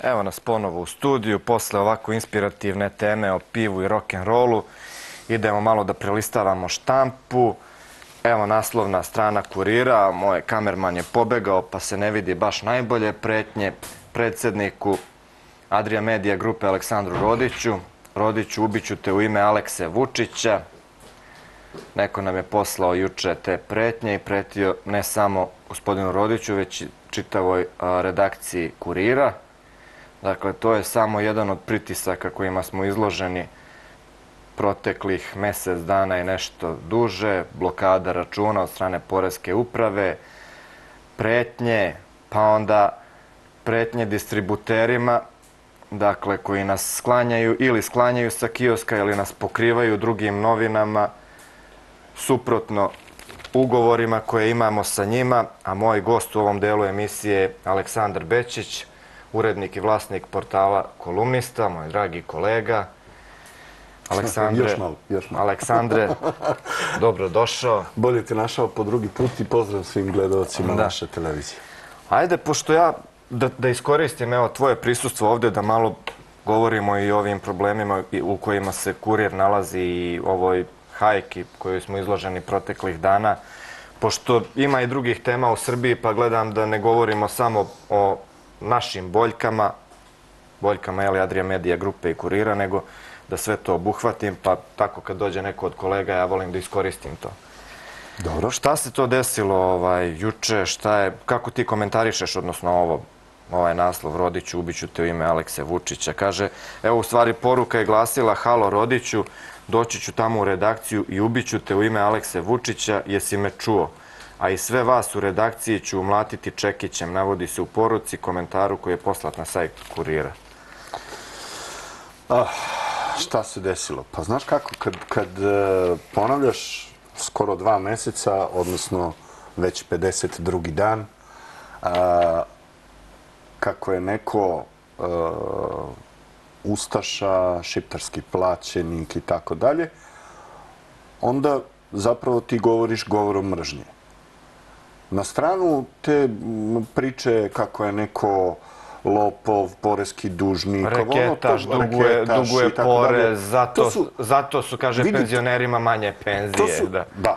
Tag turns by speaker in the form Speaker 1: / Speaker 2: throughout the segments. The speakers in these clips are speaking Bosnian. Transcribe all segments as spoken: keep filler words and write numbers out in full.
Speaker 1: Evo nas ponovo u studiju, posle ovako inspirativne teme o pivu i rock'n'rollu. Idemo malo da prelistavamo štampu. Evo naslovna strana Kurira, moj kamerman je pobegao pa se ne vidi baš najbolje. Pretnje predsjedniku Adria Media grupe Aleksandru Rodiću. Rodiću, ubiću te u ime Alekse Vučića. Neko nam je poslao juče te pretnje i pretio ne samo gospodinu Rodiću, već i čitavoj redakciji Kurira. Dakle, to je samo jedan od pritisaka kojima smo izloženi proteklih mesec dana i nešto duže, blokada računa od strane Poreske uprave, pretnje, pa onda pretnje distributerima, dakle, koji nas sklanjaju ili sklanjaju sa kioska ili nas pokrivaju drugim novinama, suprotno ugovorima koje imamo sa njima, a moj gost u ovom delu emisije je Aleksandar Bečić, urednik i vlasnik portala Kolumnista, moj dragi kolega. Aleksandre,
Speaker 2: još malo, još malo.
Speaker 1: Aleksandre, dobro došao.
Speaker 2: Bolje te našao po drugi put i pozdrav svim gledalcima naše televizije.
Speaker 1: Ajde, pošto ja da, da iskoristim evo, tvoje prisustvo ovdje da malo govorimo i o ovim problemima u kojima se Kurir nalazi i ovoj hajki koju smo izloženi proteklih dana. Pošto ima i drugih tema u Srbiji, pa gledam da ne govorimo samo o našim boljkama, boljkama je li Adria Media grupe i Kurira, nego da sve to obuhvatim, pa tako kad dođe neko od kolega, ja volim da iskoristim to.
Speaker 2: Dobro.
Speaker 1: Šta se to desilo ovaj, juče, šta je, kako ti komentarišeš, odnosno ovo, ovaj naslov, Rodiću, ubiću te u ime Alekse Vučića. Kaže, evo u stvari poruka je glasila, halo Rodiću, doći ću tamo u redakciju i ubiću te u ime Alekse Vučića, jesi me čuo? A i sve vas u redakciji ću umlatiti čekićem, navodi se u poruci, komentaru koji je poslat na sajt Kurira.
Speaker 2: Ah, šta se desilo? Pa znaš kako, kad, kad uh, ponavljaš skoro dva meseca, odnosno već pedeset drugi dan, uh, kako je neko uh, ustaša, šiptarski plaćenik i tako dalje, onda zapravo ti govoriš govorom mržnje. Na stranu te priče kako je neko lopov, poreski dužnik,
Speaker 1: reketaš, duguje, duguje porez, zato su, zato su, kaže, vidite, penzionerima manje penzije.
Speaker 2: Su, da. da.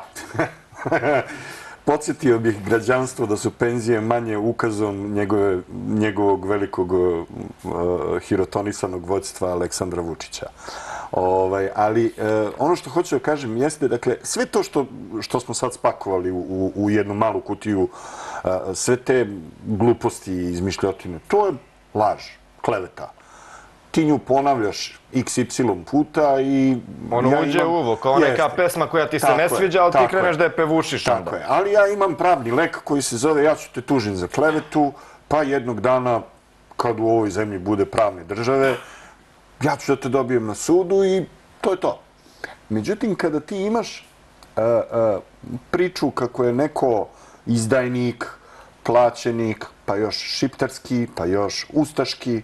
Speaker 2: Podsjetio bih građanstvo da su penzije manje ukazom njegove, njegovog velikog uh, hirotonisanog vođstva Aleksandra Vučića. Ovaj, ali uh, ono što hoću da kažem jeste, dakle, sve to što, što smo sad spakovali u, u, u jednu malu kutiju, uh, sve te gluposti i izmišljotine, to je laž, kleveta. Ti nju ponavljaš iks ipsilon puta i...
Speaker 1: Ono
Speaker 2: ja
Speaker 1: uđe
Speaker 2: imam,
Speaker 1: u uvo, kao neka
Speaker 2: jeste,
Speaker 1: pesma koja ti se ne sviđa, ali ti kreneš
Speaker 2: je,
Speaker 1: da je pevušiš
Speaker 2: tako
Speaker 1: onda.
Speaker 2: Je, ali ja imam pravni lek koji se zove ja ću te tužim za klevetu, pa jednog dana, kad u ovoj zemlji bude pravne države, ja ću da te dobijem na sudu i to je to. Međutim, kada ti imaš uh, uh, priču kako je neko izdajnik, plaćenik, pa još šiptarski, pa još ustaški,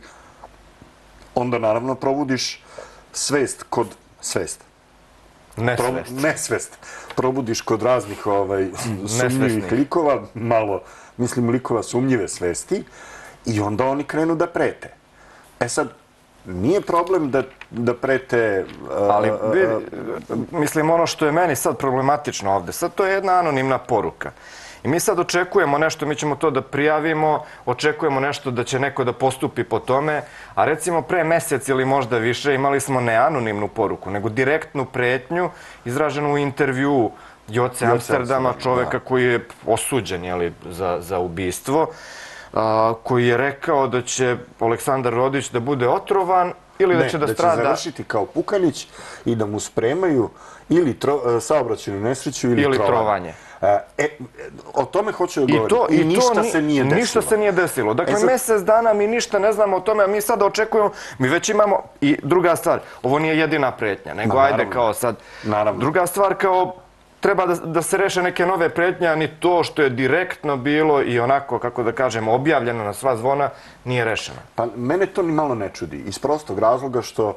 Speaker 2: onda naravno probudiš svest kod svest.
Speaker 1: Nesvest.
Speaker 2: Pro, nesvest. Probudiš kod raznih ovaj, sumnjivih likova, malo, mislim, likova sumnjive svesti i onda oni krenu da prete. E sad, nije problem da, da prete... Uh,
Speaker 1: Ali, vidi, mislim, ono što je meni sad problematično ovde, sad to je jedna anonimna poruka. I mi sad očekujemo nešto, mi ćemo to da prijavimo, očekujemo nešto da će neko da postupi po tome, a recimo pre mesec ili možda više imali smo ne anonimnu poruku, nego direktnu pretnju izraženu u intervjuu Joce Amsterdama, čoveka koji je osuđen jeli, za, za ubistvo, a, koji je rekao da će Aleksandar Rodić da bude otrovan ili da će da strada...
Speaker 2: Ne, da će završiti kao Pukanić i da mu spremaju ili tro, saobraćajnu nesreću ili,
Speaker 1: ili
Speaker 2: trovanje.
Speaker 1: trovanje.
Speaker 2: E, o tome hoću da govorim.
Speaker 1: I, to,
Speaker 2: I,
Speaker 1: i
Speaker 2: ništa
Speaker 1: to,
Speaker 2: se nije desilo.
Speaker 1: Ništa se nije desilo. Dakle,
Speaker 2: e sad...
Speaker 1: mjesec dana mi ništa ne znamo o tome, a mi sada očekujemo, mi već imamo... I druga stvar, ovo nije jedina pretnja, nego
Speaker 2: Ma,
Speaker 1: ajde kao sad...
Speaker 2: Naravno.
Speaker 1: Druga stvar kao... Treba da, da se reše neke nove pretnje, a ni to što je direktno bilo i onako, kako da kažemo, objavljeno na sva zvona, nije rešeno.
Speaker 2: Pa mene to ni malo ne čudi. Iz prostog razloga što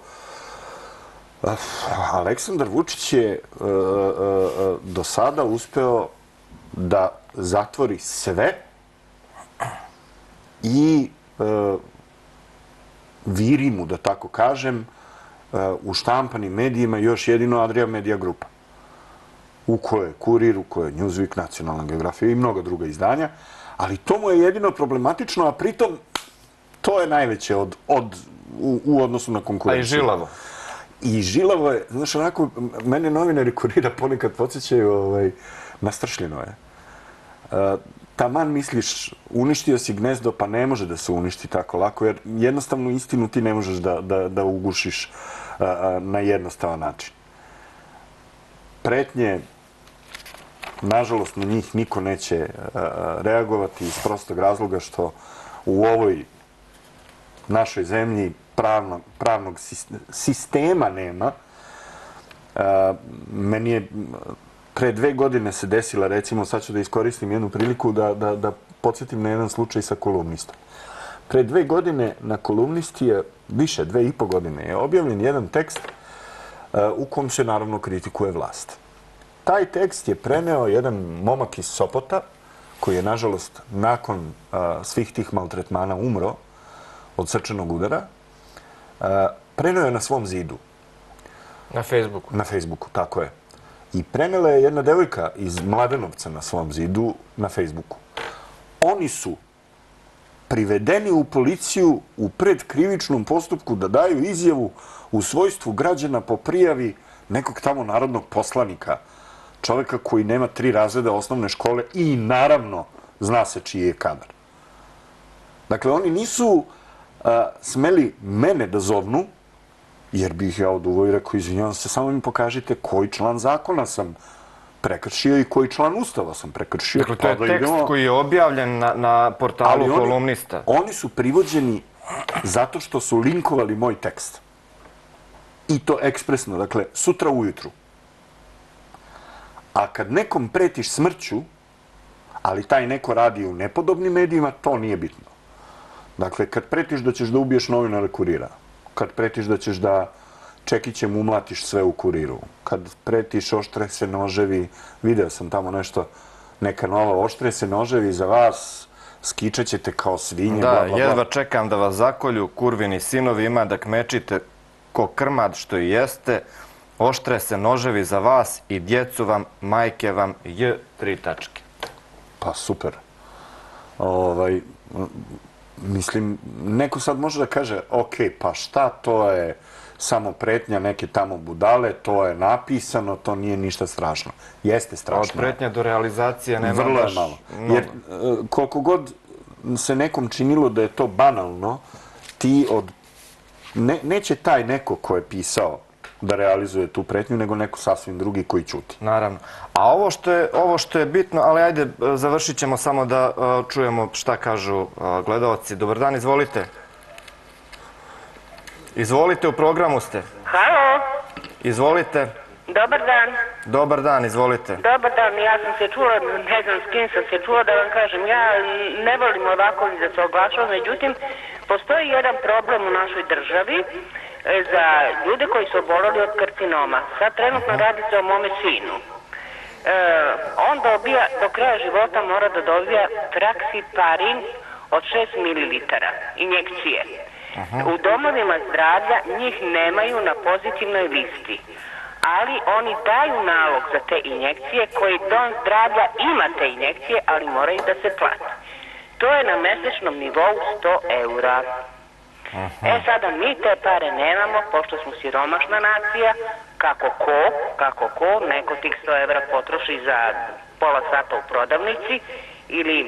Speaker 2: uh, Aleksandar Vučić je uh, uh, do sada uspeo da zatvori sve i uh, virimu, da tako kažem, u štampanim medijima još jedino Adria Media Grupa, u kojoj je Kurir, u kojoj je Newsweek, Nacionalna geografija i mnoga druga izdanja, ali to mu je jedino problematično, a pritom to je najveće od, od, u, u odnosu na konkurenciju.
Speaker 1: A i žilavo.
Speaker 2: I žilavo je, znaš, onako, mene novinari Kurira ponekad podsjećaju ovaj, na Stršljino je. Uh, taman misliš, uništio si gnezdo, pa ne može da se uništi tako lako, jer jednostavno istinu ti ne možeš da, da, da ugušiš uh, na jednostavan način. Pretnje, nažalost, na njih niko neće uh, reagovati iz prostog razloga što u ovoj našoj zemlji pravnog, pravnog sistema nema. Uh, meni je pre dve godine se desila, recimo, sad ću da iskoristim jednu priliku da, da, da podsjetim na jedan slučaj sa kolumnistom. Pre dve godine na kolumnisti je, više, dve i po godine, je objavljen jedan tekst uh, u kom se naravno kritikuje vlast. Taj tekst je preneo jedan momak iz Sopota, koji je, nažalost, nakon uh, svih tih maltretmana umro od srčanog udara, uh, preneo je na svom zidu.
Speaker 1: Na Facebooku?
Speaker 2: Na Facebooku, tako je. I prenela je jedna devojka iz Mladenovca na svom zidu na Facebooku. Oni su privedeni u policiju u predkrivičnom postupku da daju izjavu u svojstvu građana po prijavi nekog tamo narodnog poslanika, čoveka koji nema tri razreda osnovne škole i naravno zna se čiji je kadar. Dakle, oni nisu a, smeli mene da zovnu, jer bih ja oduvo i rekao, izvinjavam se, samo mi pokažite koji član zakona sam prekršio i koji član ustava sam prekršio.
Speaker 1: Dakle, to je tekst koji je objavljen na, na portalu
Speaker 2: oni,
Speaker 1: kolumnista.
Speaker 2: Oni su privođeni zato što su linkovali moj tekst. I to ekspresno, dakle, sutra ujutru. A kad nekom pretiš smrću, ali taj neko radi u nepodobnim medijima, to nije bitno. Dakle, kad pretiš da ćeš da ubiješ novinare Kurira, kad pretiš da ćeš da čekićem umlatiš sve u Kuriru, kad pretiš oštre se noževi, video sam tamo nešto, neka nova oštre se noževi za vas, skičat ćete kao svinje,
Speaker 1: da,
Speaker 2: bla, bla, bla.
Speaker 1: jedva čekam da vas zakolju, kurvini sinovi, ima da kmečite ko krmad što i jeste, oštre se noževi za vas i djecu vam, majke vam, j, tri tačke.
Speaker 2: Pa super. Ovaj, mislim, neko sad može da kaže, ok, pa šta, to je samo pretnja neke tamo budale, to je napisano, to nije ništa strašno. Jeste strašno.
Speaker 1: Od pretnja do realizacije nema
Speaker 2: Vrlo
Speaker 1: baš
Speaker 2: je malo. Jer koliko god se nekom činilo da je to banalno, ti od... Ne, neće taj neko ko je pisao da realizuje tu pretnju, nego neko sasvim drugi koji ćuti.
Speaker 1: Naravno. A ovo što je, ovo što je bitno, ali ajde, završit ćemo samo da uh, čujemo šta kažu uh, gledalci. Dobar dan, izvolite. Izvolite, u programu ste.
Speaker 3: Halo.
Speaker 1: Izvolite.
Speaker 3: Dobar dan.
Speaker 1: Dobar dan, izvolite.
Speaker 3: Dobar dan, ja sam se čula, ne znam s kim sam se čula da vam kažem, ja ne volim ovako da se oglašavam, međutim, postoji jedan problem u našoj državi za ljude koji su oboleli od karcinoma. Sad trenutno radi se o mome sinu. E, on dobija, do kraja života mora da dobija traksiparin od šest mililitara injekcije. U domovima zdravlja njih nemaju na pozitivnoj listi, ali oni daju nalog za te injekcije koji dom zdravlja ima te injekcije, ali moraju da se plati. To je na mesečnom nivou sto eura. E sada mi te pare nemamo, pošto smo siromašna nacija, kako ko, kako ko, neko tih sto evra potroši za pola sata u prodavnici ili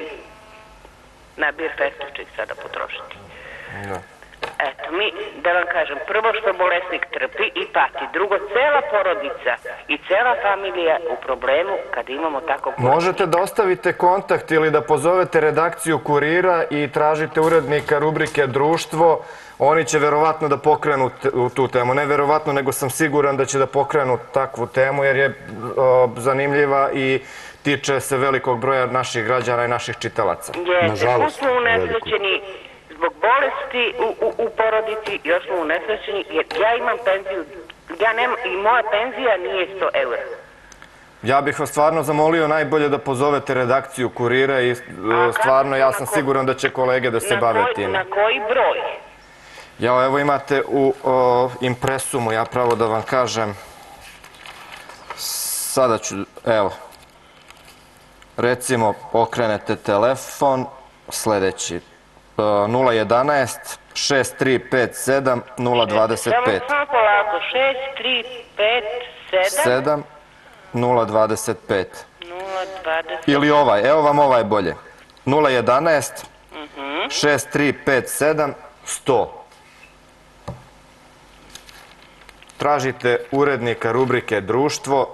Speaker 3: na Beer Factory će ih sada potrošiti.
Speaker 1: Da.
Speaker 3: Eto, mi, da vam kažem, prvo što bolesnik trpi i pati, drugo, cela porodica i cela familija u problemu kad imamo tako...
Speaker 1: Možete da ostavite kontakt ili da pozovete redakciju Kurira i tražite urednika rubrike Društvo. Oni će verovatno da pokrenu tu temu. Ne verovatno, nego sam siguran da će da pokrenu takvu temu, jer je o, zanimljiva i tiče se velikog broja naših građana i naših čitalaca.
Speaker 3: Jeste, tu smo unesrećeni zbog bolesti u, u, u porodici, još smo unesrećeni, jer ja imam penziju, ja nemam, i moja penzija nije sto eura.
Speaker 1: Ja bih vas stvarno zamolio najbolje da pozovete redakciju Kurira i stvarno ja sam siguran da će kolege da se bave time.
Speaker 3: Na koji broj?
Speaker 1: Ja, evo imate u o, impresumu, ja pravo da vam kažem, sada ću, evo, recimo okrenete telefon, sljedeći, nula jedanaest šest tri pet sedam nula dvadeset pet.
Speaker 3: Samo polako, šest tri pet sedam
Speaker 1: nula dvadeset pet.
Speaker 3: nula dvadeset.
Speaker 1: Ili ovaj, evo vam ovaj bolje. nula jedanaest šest tri pet sedam sto. Tražite urednika rubrike Društvo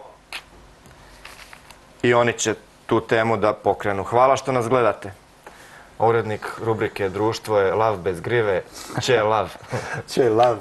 Speaker 1: i oni će tu temu da pokrenu. Hvala što nas gledate. Urednik rubrike Društvo je Lav bez grive. Če Lav.
Speaker 2: Če Lav.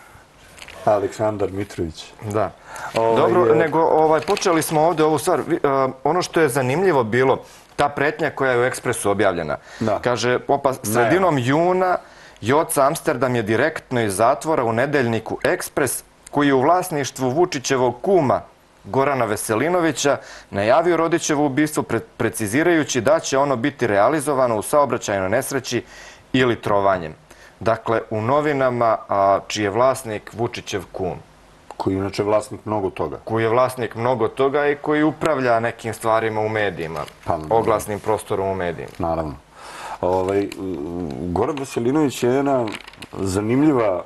Speaker 2: Aleksandar Mitrović.
Speaker 1: Da.
Speaker 2: Ovaj,
Speaker 1: Dobro,
Speaker 2: je-
Speaker 1: nego ovaj, počeli smo ovdje ovu stvar. Vi, uh, ono što je zanimljivo bilo, ta pretnja koja je u Ekspresu objavljena.
Speaker 2: Da.
Speaker 1: Kaže, opa, sredinom juna Joca Amsterdam je direktno iz zatvora u nedeljniku Ekspres, koji je u vlasništvu Vučićevog kuma Gorana Veselinovića najavio Rodićevo ubistvo, pre- precizirajući da će ono biti realizovano u saobraćajnoj nesreći ili trovanjem. Dakle, u novinama a, čiji je vlasnik Vučićev kum,
Speaker 2: Koji je inače vlasnik mnogo toga.
Speaker 1: koji je vlasnik mnogo toga i koji upravlja nekim stvarima u medijima,
Speaker 2: Pa,
Speaker 1: oglasnim prostorom u medijima.
Speaker 2: Naravno. Ovaj, Goran Veselinović je jedna zanimljiva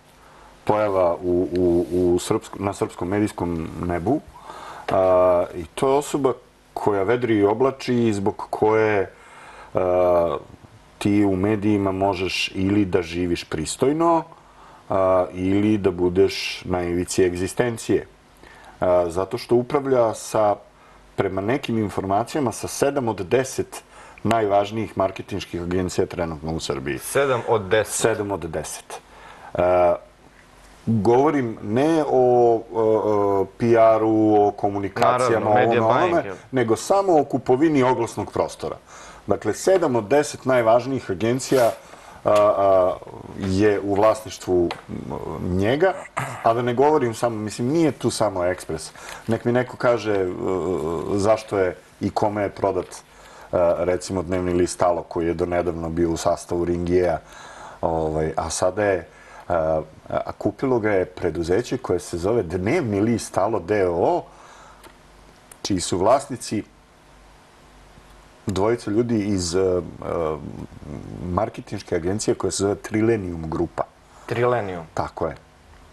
Speaker 2: pojava u, u, u srpsko, na srpskom medijskom nebu. A, I to je osoba koja vedri i oblači i zbog koje a, ti u medijima možeš ili da živiš pristojno a, ili da budeš na ivici egzistencije. A, zato što upravlja sa, prema nekim informacijama, sa sedam od deset najvažnijih marketinških agencija trenutno u Srbiji.
Speaker 1: Sedam od deset.
Speaker 2: sedam od deset. E, govorim ne o, o P R-u, o komunikacijama,
Speaker 1: Naravno, media
Speaker 2: o onome,
Speaker 1: buying, jel?
Speaker 2: nego samo o kupovini oglasnog prostora. Dakle, sedam od deset najvažnijih agencija a, a, je u vlasništvu njega, a da ne govorim samo, mislim, nije tu samo Ekspres. Nek mi neko kaže uh, zašto je i kome je prodat uh, recimo dnevni list Alo, koji je donedavno bio u sastavu Ringijeja, ovaj, a sada je uh, a kupilo ga je preduzeće koje se zove Dnevni list Alo d o o, čiji su vlasnici dvojica ljudi iz uh, uh, marketinške agencije koja se zove Trilenium Grupa.
Speaker 1: Trilenium.
Speaker 2: Tako je.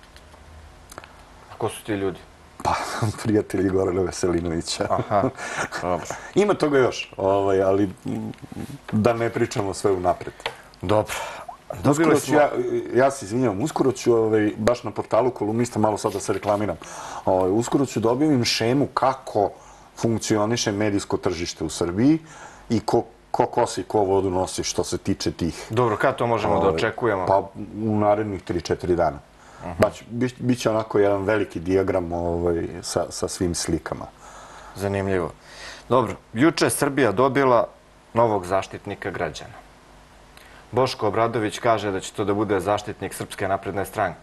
Speaker 1: Ko su ti ljudi?
Speaker 2: Pa, prijatelji Gorana Veselinovića.
Speaker 1: Aha, dobro.
Speaker 2: Ima toga još, ovaj, ali m, da ne pričamo sve unapred.
Speaker 1: Dobro.
Speaker 2: Uskoro
Speaker 1: Dobili
Speaker 2: ću,
Speaker 1: smo...
Speaker 2: ja, ja se izvinjavam, uskoro ću, ovaj, baš na portalu Kolumnista, malo sad da se reklamiram, ovaj, uskoro ću da objavim šemu kako funkcioniše medijsko tržište u Srbiji i ko, ko kosi, ko vodu nosi što se tiče tih...
Speaker 1: Dobro, kad to možemo da
Speaker 2: ovaj,
Speaker 1: očekujemo?
Speaker 2: Pa u narednih tri četiri dana. Bać, bi, biće onako jedan veliki dijagram ovaj, sa, sa svim slikama.
Speaker 1: Zanimljivo. Dobro, juče je Srbija dobila novog zaštitnika građana. Boško Obradović kaže da će to da bude zaštitnik Srpske napredne stranke.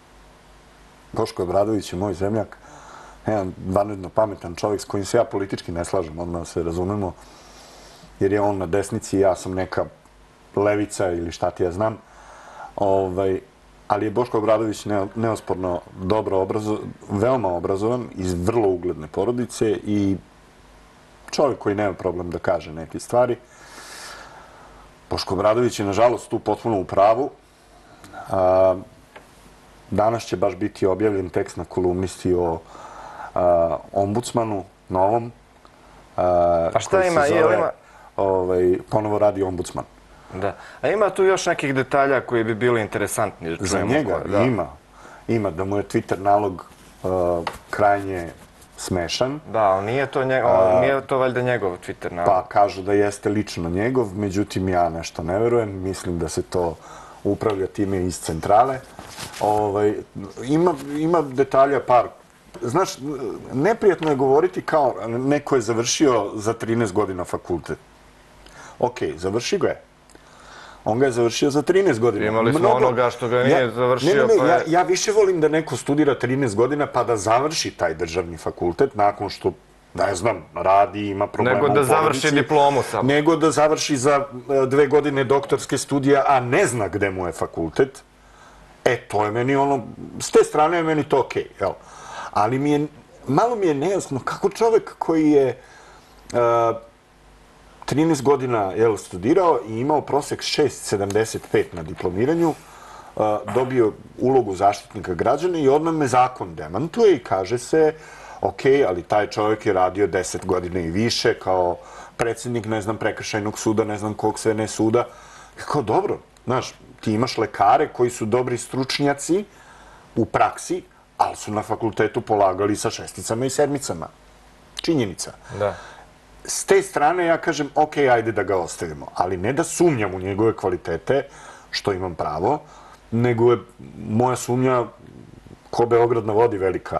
Speaker 2: Boško Obradović je moj zemljak, jedan vanredno pametan čovjek s kojim se ja politički ne slažem, odmah se razumemo, jer je on na desnici, ja sam neka levica ili šta ti ja znam. Ovaj, ali je Boško Obradović ne, neosporno dobro obrazo, veoma obrazovan, iz vrlo ugledne porodice i čovjek koji nema problem da kaže neke stvari. Boško Obradović je, nažalost, tu potpuno u pravu. A, danas će baš biti objavljen tekst na Kolumnisti o a, ombudsmanu novom. A,
Speaker 1: A šta
Speaker 2: koji se
Speaker 1: ima?
Speaker 2: zove,
Speaker 1: Jel ima?
Speaker 2: Ovaj, ponovo radi ombudsman.
Speaker 1: Da. A ima tu još nekih detalja koji bi bili interesantni da
Speaker 2: Za
Speaker 1: čujemo.
Speaker 2: njega
Speaker 1: Da.
Speaker 2: ima. Ima da mu je Twitter nalog uh, krajnje smešan.
Speaker 1: Da, ali nije to, nje, on, nije to valjda njegov Twitter nalog.
Speaker 2: Pa kažu da jeste lično njegov, međutim ja nešto ne verujem. Mislim da se to upravlja time iz centrale. Ovaj, ima, ima detalja par. Znaš, neprijatno je govoriti kao neko je završio za trinaest godina fakultet. Ok, završi ga je. On ga je završio za trinaest godina.
Speaker 1: Imali smo
Speaker 2: Mnogo...
Speaker 1: onoga što ga nije
Speaker 2: ja,
Speaker 1: završio.
Speaker 2: Ne, ne, ne,
Speaker 1: pa je...
Speaker 2: ja, ja više volim da neko studira trinaest godina pa da završi taj državni fakultet nakon što, ne znam, radi, ima problema
Speaker 1: Nego da
Speaker 2: u
Speaker 1: završi
Speaker 2: porodici,
Speaker 1: diplomu samo.
Speaker 2: Nego da završi za e, dve godine doktorske studije, a ne zna gde mu je fakultet. E, to je meni ono, s te strane je meni to okej, jel? Ali mi je, malo mi je nejasno kako čovek koji je trinaest godina studirao i imao prosek šest zarez sedamdeset pet na diplomiranju, dobio ulogu zaštitnika građana i odmah me zakon demantuje i kaže se, ok, ali taj čovjek je radio deset godina i više kao predsjednik, ne znam, prekršajnog suda, ne znam kog sve ne suda. I kao, dobro, znaš, ti imaš lekare koji su dobri stručnjaci u praksi, ali su na fakultetu polagali sa šesticama i sedmicama. Činjenica.
Speaker 1: Da.
Speaker 2: S te strane ja kažem, ok, ajde da ga ostavimo, ali ne da sumnjam u njegove kvalitete, što imam pravo, nego je moja sumnja ko Beograd na vodi velika.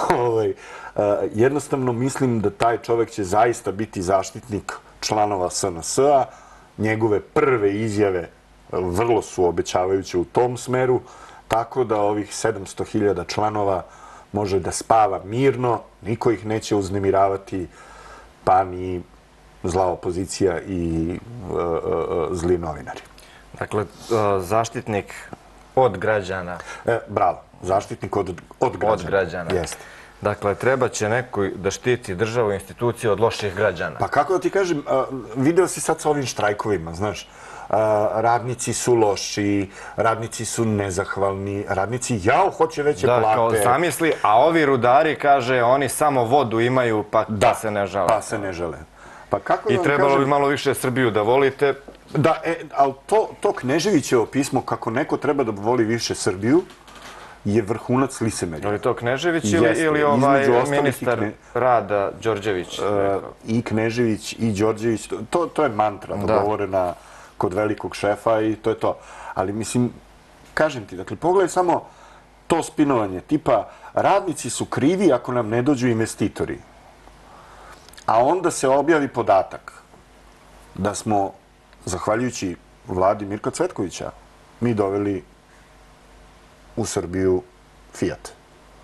Speaker 2: Jednostavno mislim da taj čovek će zaista biti zaštitnik članova S N S-a. Njegove prve izjave vrlo su obećavajuće u tom smeru, tako da ovih sedamsto hiljada članova može da spava mirno, niko ih neće uznemiravati, pa ni zla opozicija i zli novinari.
Speaker 1: Dakle, zaštitnik od građana.
Speaker 2: Bravo, zaštitnik od građana.
Speaker 1: Od građana.
Speaker 2: Jeste.
Speaker 1: Dakle, treba će neko da štiti državu i institucije od loših građana.
Speaker 2: Pa kako da ti kažem, video si sad sa ovim štrajkovima, znaš, radnici su loši, radnici su nezahvalni, radnici, jao, hoće veće plate.
Speaker 1: Da, kao zamisli, a ovi rudari, kaže, oni samo vodu imaju, pa se ne žele.
Speaker 2: Pa se ne žele.
Speaker 1: I trebalo bi malo više Srbiju da volite.
Speaker 2: Da, ali to Kneževićevo pismo, kako neko treba da voli više Srbiju, je vrhunac licemerja.
Speaker 1: Je li to Knežević ili ovaj ministar rada Đorđević?
Speaker 2: I Knežević i Đorđević, to je mantra dogovorena kod velikog šefa i to je to. Ali mislim, kažem ti, dakle, pogledaj samo to spinovanje, tipa radnici su krivi ako nam ne dođu investitori. A onda se objavi podatak da smo, zahvaljujući vladi Mirka Cvetkovića, mi doveli u Srbiju Fiat.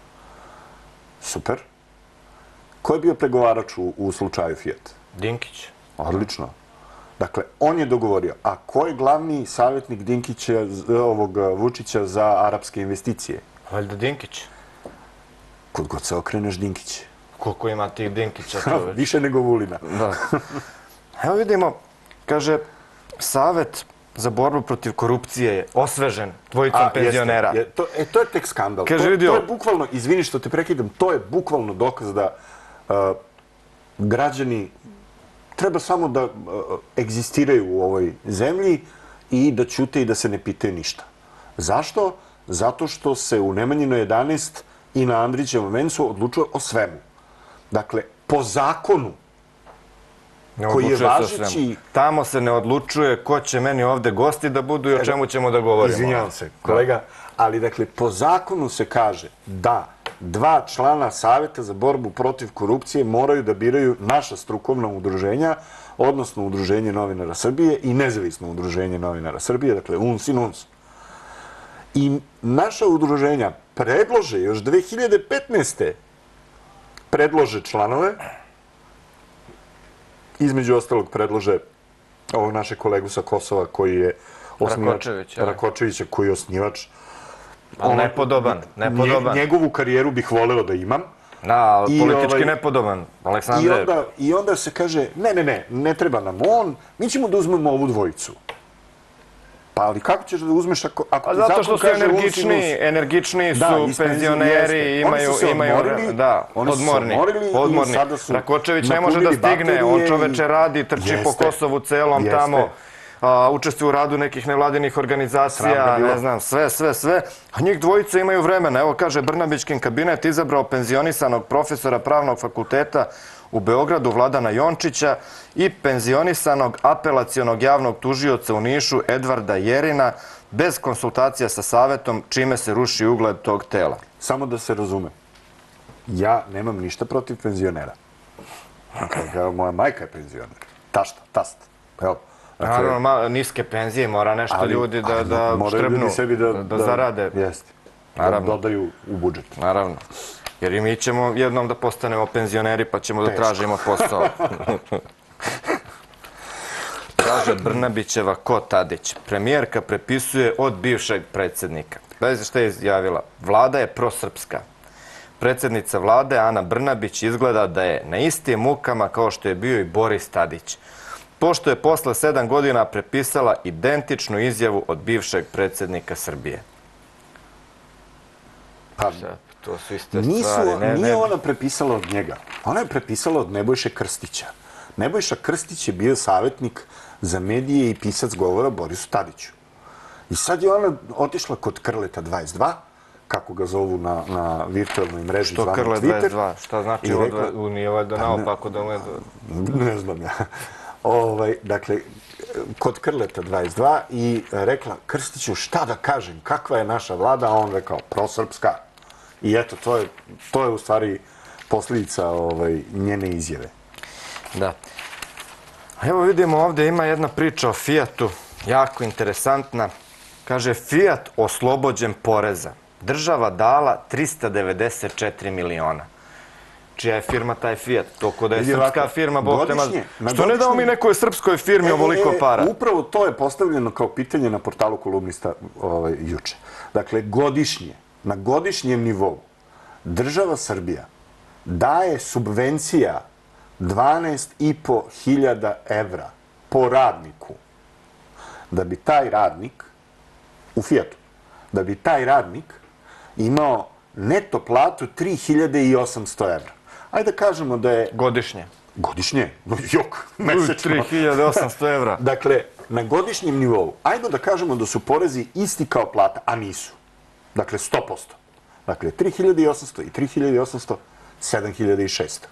Speaker 2: Super. Ko je bio pregovarač u slučaju Fiat?
Speaker 1: Dinkić.
Speaker 2: Odlično. Dakle, on je dogovorio. A ko je glavni savjetnik Dinkića, ovog Vučića za arapske investicije?
Speaker 1: Valjda Dinkić.
Speaker 2: Kud god se okreneš, Dinkić.
Speaker 1: Koliko ima tih Dinkića?
Speaker 2: Više nego Vulina.
Speaker 1: Da. Evo vidimo, kaže, Savet za borbu protiv korupcije je osvežen dvojicom penzionera.
Speaker 2: E, to je tek skandal. To je bukvalno, izvini što te prekidam, to je bukvalno dokaz da građani treba samo da egzistiraju u ovoj zemlji i da ćute i da se ne pitaju ništa. Zašto? Zato što se u Nemanjinoj jedanaest i na Andrićevom vencu odlučuje o svemu. Dakle, po zakonu koji je važeći...
Speaker 1: Tamo se ne odlučuje ko će meni ovde gosti da budu i o čemu ćemo da govorimo.
Speaker 2: Izvinjavam se, kolega, ali dakle, po zakonu se kaže da dva člana Saveta za borbu protiv korupcije moraju da biraju naša strukovna udruženja, odnosno Udruženje novinara Srbije i nezavisno Udruženje novinara Srbije, dakle U N S i N U N S. I naša udruženja predlože još dve hiljade petnaeste. predlože članove, između ostalog predlože ovog našeg kolegu sa Kosova koji je osnivač, Rakočevića koji je osnivač.
Speaker 1: Nepodoban, nepodoban.
Speaker 2: Njegovu karijeru bih voleo da imam.
Speaker 1: Da, politički nepodoban, Aleksandre.
Speaker 2: I onda se kaže, ne, ne, ne, ne treba nam on, mi ćemo da uzmemo ovu dvojicu. Pa ali kako ćeš da uzmeš ako ti zakon kaže...
Speaker 1: Zato što su energičniji, energičniji su penzioneri, imaju...
Speaker 2: Oni su se odmorili, oni su se odmorili i sada su...
Speaker 1: Rakočević ne može da stigne, on čoveče radi, trči po Kosovu celom tamo, učestvuje u radu nekih nevladinih organizacija, ne znam, sve, sve, sve. A njih dvojice imaju vremena. Evo kaže, Brnabićkin kabinet izabrao penzionisanog profesora pravnog fakulteta u Beogradu Vladana Jončića i penzionisanog apelacionog javnog tužioca u Nišu Edvarda Jerina bez konsultacija sa Savetom, čime se ruši ugled tog tela.
Speaker 2: Samo da se razume, ja nemam ništa protiv penzionera. Moja majka je penzioner. Tašta, tast.
Speaker 1: Naravno, niske penzije, mora nešto ljudi da štrbnu, da zarade.
Speaker 2: Jeste, da dodaju u budžet.
Speaker 1: Naravno. Jer i mi ćemo jednom da postanemo penzioneri pa ćemo da tražimo posao. kaže Brnabićeva ko Tadić. Premijerka prepisuje od bivšeg predsjednika. Gledajte šta je izjavila. Vlada je prosrpska. Predsjednica vlade Ana Brnabić izgleda da je na istim mukama kao što je bio i Boris Tadić. Pošto je posle sedam godina prepisala identičnu izjavu od bivšeg predsjednika Srbije.
Speaker 2: Pa,
Speaker 1: to su iste
Speaker 2: nisu,
Speaker 1: stvari. Ne,
Speaker 2: nije
Speaker 1: ne.
Speaker 2: ona prepisala od njega. Ona je prepisala od Nebojše Krstića. Nebojša Krstić je bio savjetnik za medije i pisac govora Borisu Tadiću. I sad je ona otišla kod Krleta dvadeset dva, kako ga zovu na, na virtualnoj mreži
Speaker 1: Što
Speaker 2: zvanom
Speaker 1: Krlet
Speaker 2: Twitter.
Speaker 1: dvadeset dva? Šta znači
Speaker 2: I rekla-
Speaker 1: ovo nije valjda naopako da mu je...
Speaker 2: Ne znam ja. Ovaj, dakle, kod Krleta dvadeset dva i rekla, Krstiću, šta da kažem, kakva je naša vlada? A on rekao, prosrpska. I eto, to je, to je u stvari posljedica ovaj, njene izjave.
Speaker 1: Da. A evo vidimo ovdje ima jedna priča o Fijatu, jako interesantna. Kaže, Fijat oslobođen poreza. Država dala trista devedeset četiri miliona. Čija je firma taj Fijat? Toliko da je
Speaker 2: Vidi
Speaker 1: srpska
Speaker 2: ovako,
Speaker 1: firma, Bog te ma...
Speaker 2: godišnje, na
Speaker 1: Što ne damo mi
Speaker 2: godišnje-
Speaker 1: nekoj srpskoj firmi ovoliko para?
Speaker 2: Upravo to je postavljeno kao pitanje na portalu kolumnista ovaj, juče. Dakle, godišnje, na godišnjem nivou, država Srbija daje subvencija dvanaest i po hiljada evra po radniku. Da bi taj radnik, u Fijatu, da bi taj radnik imao neto platu tri hiljade osamsto evra. Ajde da kažemo da je
Speaker 1: Godišnje.
Speaker 2: godišnje, jok, mesečno.
Speaker 1: tri hiljade osamsto evra.
Speaker 2: Dakle, na godišnjem nivou, ajde da kažemo da su porezi isti kao plata, a nisu. Dakle, sto posto. Dakle, tri hiljade osamsto i tri hiljade osamsto, sedam hiljada šesto.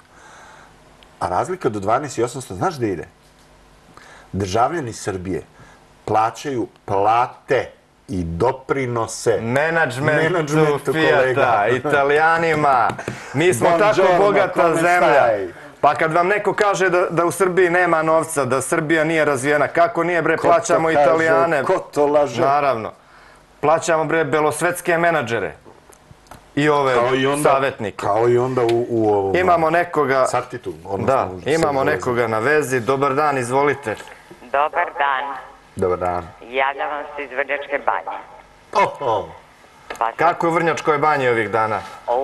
Speaker 2: A razlika do dvanaest hiljada osamsto, znaš gde ide? Državljani Srbije plaćaju plate i doprinose
Speaker 1: Menadžmentu
Speaker 2: menadžmentu
Speaker 1: Fijata,
Speaker 2: kolega.
Speaker 1: Italijanima. Mi smo tako
Speaker 2: Buongiorno,
Speaker 1: bogata
Speaker 2: come
Speaker 1: zemlja.
Speaker 2: stai?
Speaker 1: Pa kad vam neko kaže da, da u Srbiji nema novca, da Srbija nije razvijena, kako nije bre,
Speaker 2: Ko to
Speaker 1: plaćamo
Speaker 2: kaže,
Speaker 1: Italijane.
Speaker 2: ko to laže?
Speaker 1: Naravno. Plaćamo bre belosvetske menadžere. I ove
Speaker 2: Kao i onda,
Speaker 1: savjetnike.
Speaker 2: kao i onda u, u ovom...
Speaker 1: Imamo nekoga...
Speaker 2: Sartitu, odnosno...
Speaker 1: Da,
Speaker 2: u
Speaker 1: imamo
Speaker 2: Srbiji.
Speaker 1: nekoga na vezi. Dobar dan, izvolite.
Speaker 3: Dobar dan.
Speaker 2: Dobar dan.
Speaker 3: Javljam vam se iz Vrnjačke banje.
Speaker 2: Oho!
Speaker 3: Pa se...
Speaker 1: Kako je u Vrnjačkoj banji ovih dana?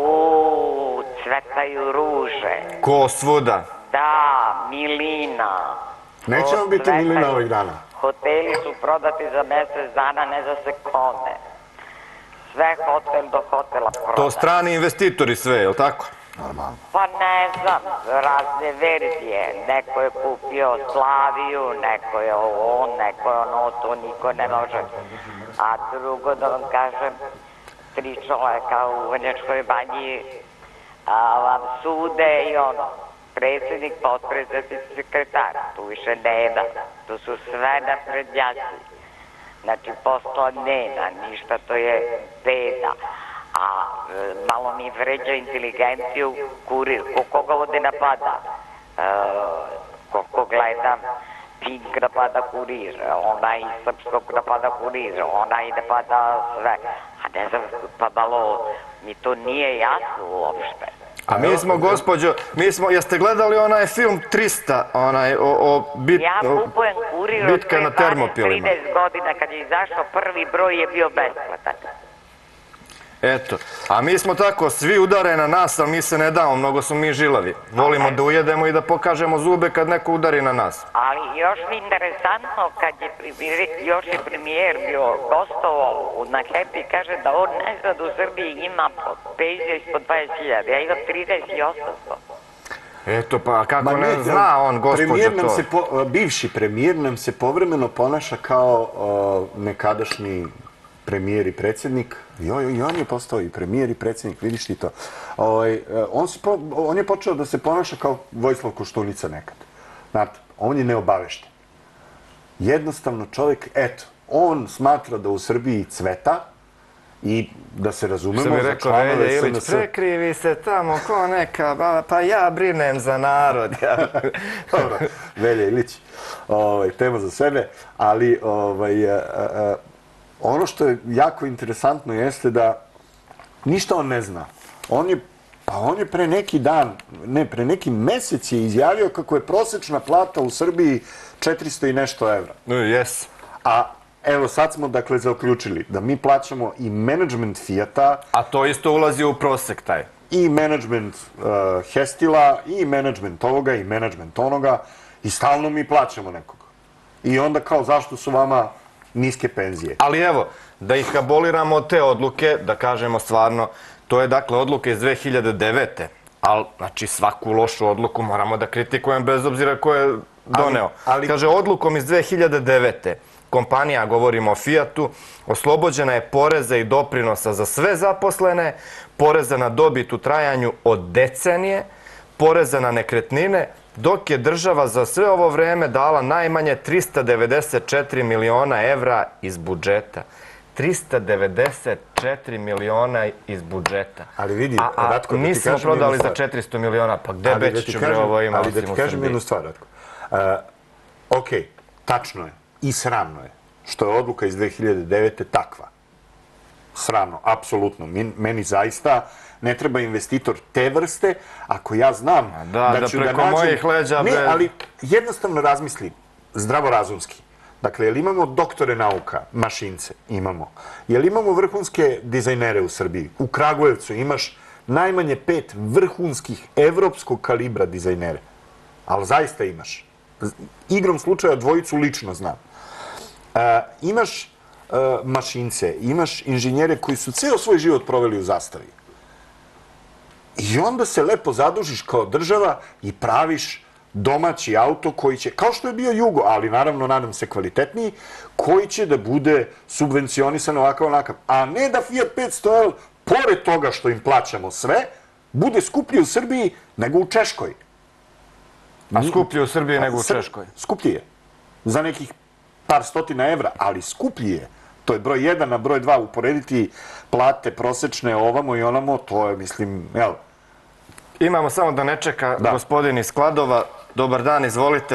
Speaker 3: Uuu, cvetaju ruže.
Speaker 1: Ko svuda?
Speaker 3: Da, milina.
Speaker 2: Neće vam biti
Speaker 3: Cvetaju.
Speaker 2: milina ovih dana.
Speaker 3: Hoteli su prodati za mjesec dana, ne za sekunde. Sve hotel do hotela prodati.
Speaker 1: To strani investitori sve, je li tako?
Speaker 2: Normalno.
Speaker 3: Pa ne znam, razne verzije. Neko je kupio Slaviju, neko je ovo, neko je ono, to niko ne može. A drugo da vam kažem, tri čovjeka u Vrnjačkoj banji a, vam sude i ono, predsjednik, potpredsjednik, sekretar. Tu više nema, tu su sve naprednjaci. Znači, posla nema, ništa, to je beda. A e, malo mi vređa inteligenciju kurir. Ko koga ovdje napada? E, koliko gledam, Pink napada kurir, ona iz Srpskog napada kurir, ona i napada sve. A ne znam, pa malo, mi to nije jasno uopšte.
Speaker 1: A mi smo, gospođo, mi smo, jeste gledali onaj film trista, onaj, o, o, bit,
Speaker 3: Ja
Speaker 1: o
Speaker 3: kupujem kurir od
Speaker 1: bitka na
Speaker 3: pre
Speaker 1: Termopilima.
Speaker 3: trideset godina, kad je izašao prvi broj je bio besplatan.
Speaker 1: Eto, a mi smo tako, svi udare na nas, ali mi se ne damo, mnogo smo mi žilavi. Volimo da ujedemo i da pokažemo zube kad neko udari na nas.
Speaker 3: Ali još mi interesantno, kad je premijer, još je premijer bio gostovao na Happy, kaže da on ne zna da u Srbiji ima penzija ispod dvadeset hiljada, ja imam trideset i osamsto.
Speaker 1: Eto, pa kako
Speaker 2: Ma
Speaker 1: ne zna on, gospođo,
Speaker 2: premijer nam
Speaker 1: to.
Speaker 2: se po, bivši premijer nam se povremeno ponaša kao o, nekadašnji premijer i predsjednik. Joj, i on je postao i premijer i predsjednik, vidiš ti to. Ovaj, on, se po, on je počeo da se ponaša kao Vojislav Koštunica nekad. Znate, on je neobavešten. Jednostavno čovjek, eto, on smatra da u Srbiji cveta i da se razumemo
Speaker 1: Što bi
Speaker 2: za
Speaker 1: rekao
Speaker 2: članove
Speaker 1: Velja
Speaker 2: S N
Speaker 1: Ilić,
Speaker 2: S.
Speaker 1: prekrivi se tamo ko neka baba, pa ja brinem za narod. Ja.
Speaker 2: Dobro, Velja Ilić, ovaj, tema za sebe, ali ovaj, a, a, ono što je jako interesantno jeste da ništa on ne zna. On je Pa on je pre neki dan, ne, pre neki mesec je izjavio kako je prosečna plata u Srbiji četiristo i nešto evra.
Speaker 1: Jes.
Speaker 2: A evo sad smo dakle zaključili da mi plaćamo i menadžment Fijata,
Speaker 1: A to isto ulazi u prosek taj.
Speaker 2: i menadžment uh, Hestila, i menadžment ovoga, i menadžment onoga, i stalno mi plaćamo nekoga. I onda kao zašto su vama niske penzije?
Speaker 1: Ali evo, da ih aboliramo od te odluke, da kažemo stvarno, to je dakle odluka iz dve hiljade devete. Ali, znači, svaku lošu odluku moramo da kritikujem bez obzira ko je doneo.
Speaker 2: ali-
Speaker 1: Kaže, odlukom iz dve hiljade devete kompanija, govorimo o Fijatu, oslobođena je poreza i doprinosa za sve zaposlene, poreza na dobit u trajanju od decenije, poreza na nekretnine, dok je država za sve ovo vreme dala najmanje trista devedeset četiri miliona evra iz budžeta. trista devedeset četiri miliona iz budžeta.
Speaker 2: Ali vidi,
Speaker 1: a, a
Speaker 2: Ratko, da ti
Speaker 1: nismo
Speaker 2: kažem
Speaker 1: prodali
Speaker 2: jednu
Speaker 1: za
Speaker 2: stvar.
Speaker 1: četiristo miliona, pa gde
Speaker 2: Ali da ti
Speaker 1: Bečiću bre
Speaker 2: kažem-
Speaker 1: ovo ima
Speaker 2: Ali da
Speaker 1: osim
Speaker 2: ti
Speaker 1: u
Speaker 2: kažem
Speaker 1: Srbiji?
Speaker 2: jednu stvar, Ratko. Uh, ok, tačno je i sramno je što je odluka iz dve hiljade devete takva. Sramno, apsolutno. Min- Meni zaista ne treba investitor te vrste, ako ja znam
Speaker 1: da, da
Speaker 2: ću
Speaker 1: preko
Speaker 2: nađem-
Speaker 1: mojih leđa,
Speaker 2: Ne,
Speaker 1: bre.
Speaker 2: ali jednostavno razmisli, zdravorazumski. Dakle, jel imamo doktore nauka, mašince? Imamo. Jel imamo vrhunske dizajnere u Srbiji? U Kragujevcu imaš najmanje pet vrhunskih evropskog kalibra dizajnere. Ali zaista imaš. Z- Igrom slučaja dvojicu lično znam. E, imaš e, mašince, imaš inženjere koji su ceo svoj život proveli u Zastavi. I onda se lepo zadužiš kao država i praviš domaći auto koji će, kao što je bio Jugo, ali naravno, nadam se, kvalitetniji, koji će da bude subvencionisan ovakav onakav. A ne da Fiat petsto L, pored toga što im plaćamo sve, bude skuplji u Srbiji nego u Češkoj.
Speaker 1: A skuplje u Srbiji nego u
Speaker 2: Sr-
Speaker 1: Češkoj.
Speaker 2: Skuplji je. Za nekih par stotina evra, ali skuplji je. To je broj jedan, a broj dva, uporediti plate prosečne ovamo i onamo, to je, mislim, jel?
Speaker 1: Imamo samo da ne čeka
Speaker 2: Da.
Speaker 1: gospodin iz Kladova. Dobar dan, izvolite.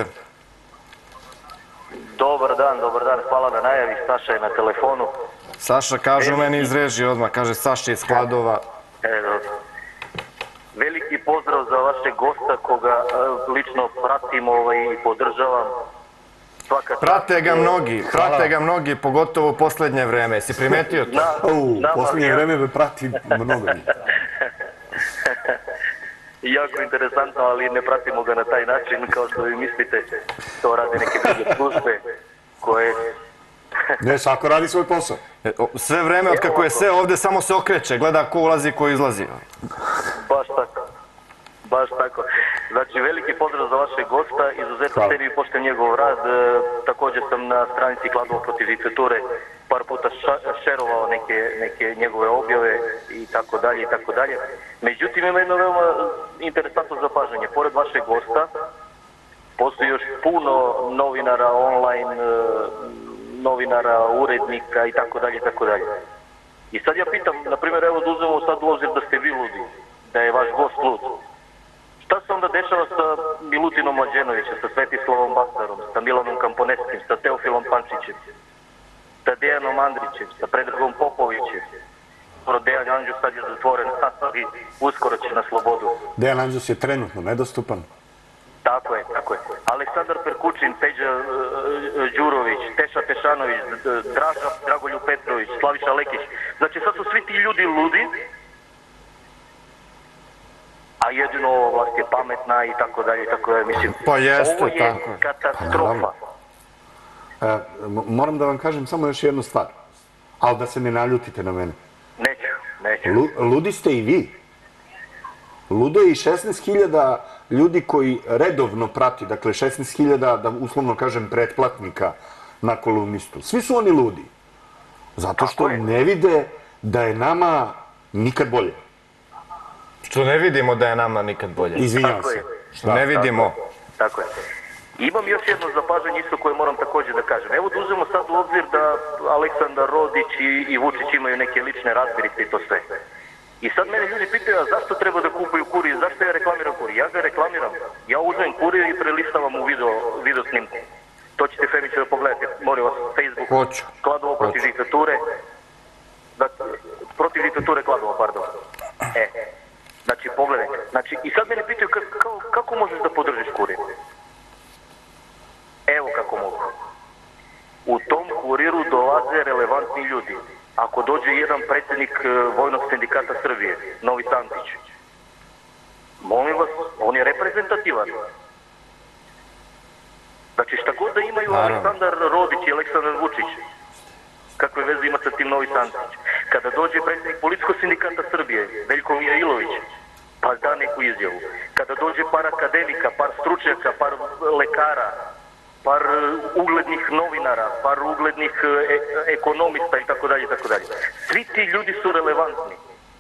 Speaker 4: Dobar dan, dobar dan, hvala na najavi, Saša je na telefonu.
Speaker 1: Saša kaže meni iz režije odmah, kaže Saša iz Kladova.
Speaker 4: Evo, veliki pozdrav za vašeg gosta koga e, lično pratim ovaj, i podržavam. Svaka čast.
Speaker 1: Prate ga mnogi, prate ga mnogi, pogotovo u poslednje vreme. Si primetio to?
Speaker 4: Na,
Speaker 2: U
Speaker 4: nama-
Speaker 2: poslednje
Speaker 4: ja-
Speaker 2: vreme me prati mnogo njih.
Speaker 4: Jako interesantno, ali ne pratimo ga na taj način kao što vi mislite. To rade neke druge službe koje...
Speaker 2: Ne, Sako radi svoj posao.
Speaker 1: E, o, Sve vreme od kako je sve ovde samo se okreće, gleda ko ulazi i ko izlazi.
Speaker 4: Baš tako. Baš tako. Znači, veliki pozdrav za vašeg gosta, izuzetno
Speaker 2: Hvala.
Speaker 4: cenim i poštujem njegov rad. E, također sam na stranici Kladovo protiv diktature par puta ša- šerovao neke, neke njegove objave i tako dalje i tako dalje. Međutim, ima jedno veoma interesantno zapažanje. Pored vašeg gosta, postoji još puno novinara online, e, novinara, urednika i tako dalje i tako dalje. I sad ja pitam, na primjer, evo da uzmemo sad u obzir da ste vi ludi, da je vaš gost lud. Šta se onda dešava sa Milutinom Mlađenovićem, sa Svetislavom Bastarom, sa Milanom Kamponeskim, sa Teofilom Pančićem, sa Dejanom Andrićem, sa Predragom Popovićem? Pro Dejan Andrić sad je zatvoren, ali uskoro će na slobodu.
Speaker 2: Dejan Anđus je trenutno nedostupan.
Speaker 4: Tako je, tako je. Aleksandar Perkučin, Peđa e, e, Đurović, Teša Tešanović, D- Draža Dragoljub Petrović, Slaviša Lekić. Znači sad su svi ti ljudi ludi, a jedino ova vlast je pametna i tako dalje i tako dalje. Mislim,
Speaker 1: Pa jeste,
Speaker 4: ovo je
Speaker 1: tako je.
Speaker 4: katastrofa.
Speaker 2: E, m- moram da vam kažem samo još jednu stvar. Ali da se ne naljutite na mene.
Speaker 4: Neću, neću.
Speaker 2: Lu- ludi ste i vi. Ludo je i šesnaest hiljada ljudi koji redovno prati, dakle šesnaest hiljada, da uslovno kažem, pretplatnika na kolumnistu. Svi su oni ludi. Zato što
Speaker 4: Tako je.
Speaker 2: ne vide da je nama nikad bolje.
Speaker 1: Što ne vidimo da je nama nikad bolje.
Speaker 2: Izvinjavam
Speaker 4: Tako
Speaker 2: se.
Speaker 4: je.
Speaker 1: Što ne vidimo.
Speaker 4: Tako je. Imam još jedno zapažanje isto koje moram također da kažem. Evo da uzmemo sad u obzir da Aleksandar Rodić i, i Vučić imaju neke lične razmirice i to sve. I sad mene ljudi pitaju, a zašto treba da kupuju kurir, zašto ja reklamiram kurir? Ja ga reklamiram. Ja uzmem kurir i prelistavam u video, video snimku. To ćete, Femiću, da pogledate, molim vas, Facebook.
Speaker 1: Hoću.
Speaker 4: Kladovo protiv
Speaker 1: Hoću.
Speaker 4: diktature. Dakle, protiv diktature Kladovo, pardon. E, znači, po, Znači, i sad mene pitaju ka- kao, kako možeš da podržiš Kurir? Evo kako mogu. U tom Kuriru dolaze relevantni ljudi. Ako dođe jedan predsjednik e, Vojnog sindikata Srbije, Novi Santić, molim vas, on je reprezentativan. Znači, šta god da imaju
Speaker 1: Naravno.
Speaker 4: Aleksandar Rodić i Aleksandar Vučić, kakve veze ima sa tim Novi Santić? Kada dođe predsjednik Policijskog sindikata Srbije, Veljko Mijailović, pa da neku izjavu. Kada dođe par akademika, par stručnjaka, par lekara, par uh, uglednih novinara, par uglednih uh, e ekonomista i tako dalje i tako dalje. Svi ti ljudi su relevantni.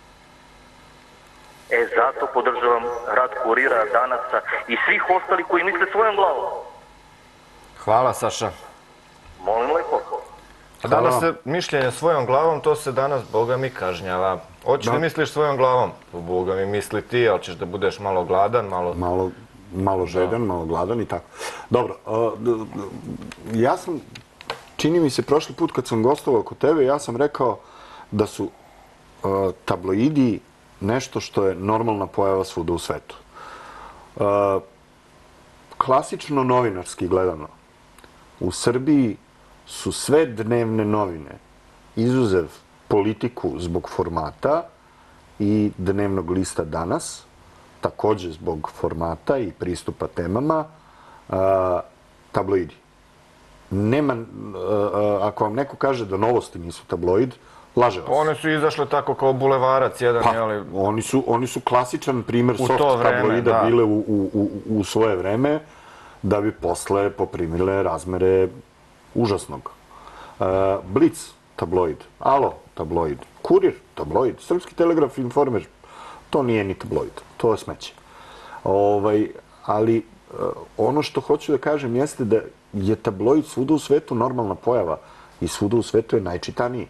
Speaker 4: E, zato podržavam rad Kurira, Danasa i svih ostalih koji misle svojom glavom.
Speaker 1: Hvala, Saša.
Speaker 4: Molim lepo.
Speaker 1: A danas se mišljenje svojom glavom, to se danas, Boga mi, kažnjava. Hoćeš da misliš svojom glavom? Boga mi, misli ti, ali ćeš da budeš malo gladan, malo...
Speaker 2: Malo, malo žedan, malo gladan i tako. Dobro, uh, d- d- ja sam, čini mi se, prošli put kad sam gostovao kod tebe, ja sam rekao da su uh, tabloidi nešto što je normalna pojava svuda u svetu. Uh, klasično novinarski gledano, u Srbiji su sve dnevne novine, izuzev Politiku zbog formata i dnevnog lista Danas, također zbog formata i pristupa temama, a, tabloidi. Nema, a, a, ako vam neko kaže da Novosti nisu tabloid, laže vas.
Speaker 1: One su izašle tako kao bulevarac jedan,
Speaker 2: Pa,
Speaker 1: jeli...
Speaker 2: oni su, oni su klasičan primjer
Speaker 1: U
Speaker 2: soft
Speaker 1: to vreme,
Speaker 2: tabloida
Speaker 1: da.
Speaker 2: bile u, u, u, u svoje vreme, da bi posle poprimile razmere užasnog. Uh, Blic, tabloid. Alo, tabloid. Kurir, tabloid. Srpski telegraf, Informer, to nije ni tabloid. To je smeće. Ovaj, ali uh, ono što hoću da kažem jeste da je tabloid svuda u svetu normalna pojava i svuda u svetu je najčitaniji.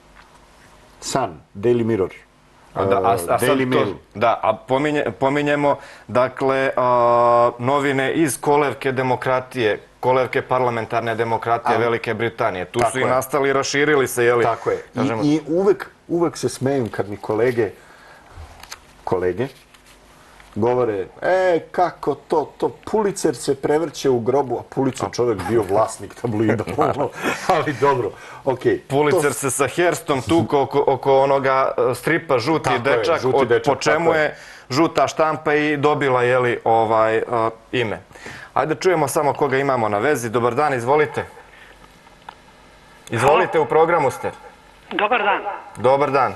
Speaker 2: Sun, Daily Mirror,
Speaker 1: A, da, a, a sad
Speaker 2: Daily
Speaker 1: to,
Speaker 2: Mail.
Speaker 1: da, a pominje, pominjemo, dakle, a, novine iz kolevke demokratije, kolevke parlamentarne demokratije
Speaker 2: A,
Speaker 1: Velike Britanije. Tu
Speaker 2: tako
Speaker 1: su i
Speaker 2: je.
Speaker 1: nastali i raširili se, jeli?
Speaker 2: Tako je.
Speaker 1: Kažemo,
Speaker 2: I, i uvek, uvek se smejem kad mi kolege, kolege, govore, e, kako to, to Pulitzer se prevrće u grobu, a Pulitzer čovjek bio vlasnik tabloida, ono, ali dobro, okej.
Speaker 1: Pulitzer
Speaker 2: To-
Speaker 1: se sa Herstom tuko oko, oko onoga e, stripa Žuti
Speaker 2: Tako je,
Speaker 1: dečak,
Speaker 2: Žuti
Speaker 1: od,
Speaker 2: dečak,
Speaker 1: po čemu
Speaker 2: tako je.
Speaker 1: je žuta štampa i dobila, jeli, ovaj, e, ime. Ajde čujemo samo koga imamo na vezi. Dobar dan, izvolite. Izvolite, u programu ste.
Speaker 5: Dobar dan.
Speaker 1: Dobar dan.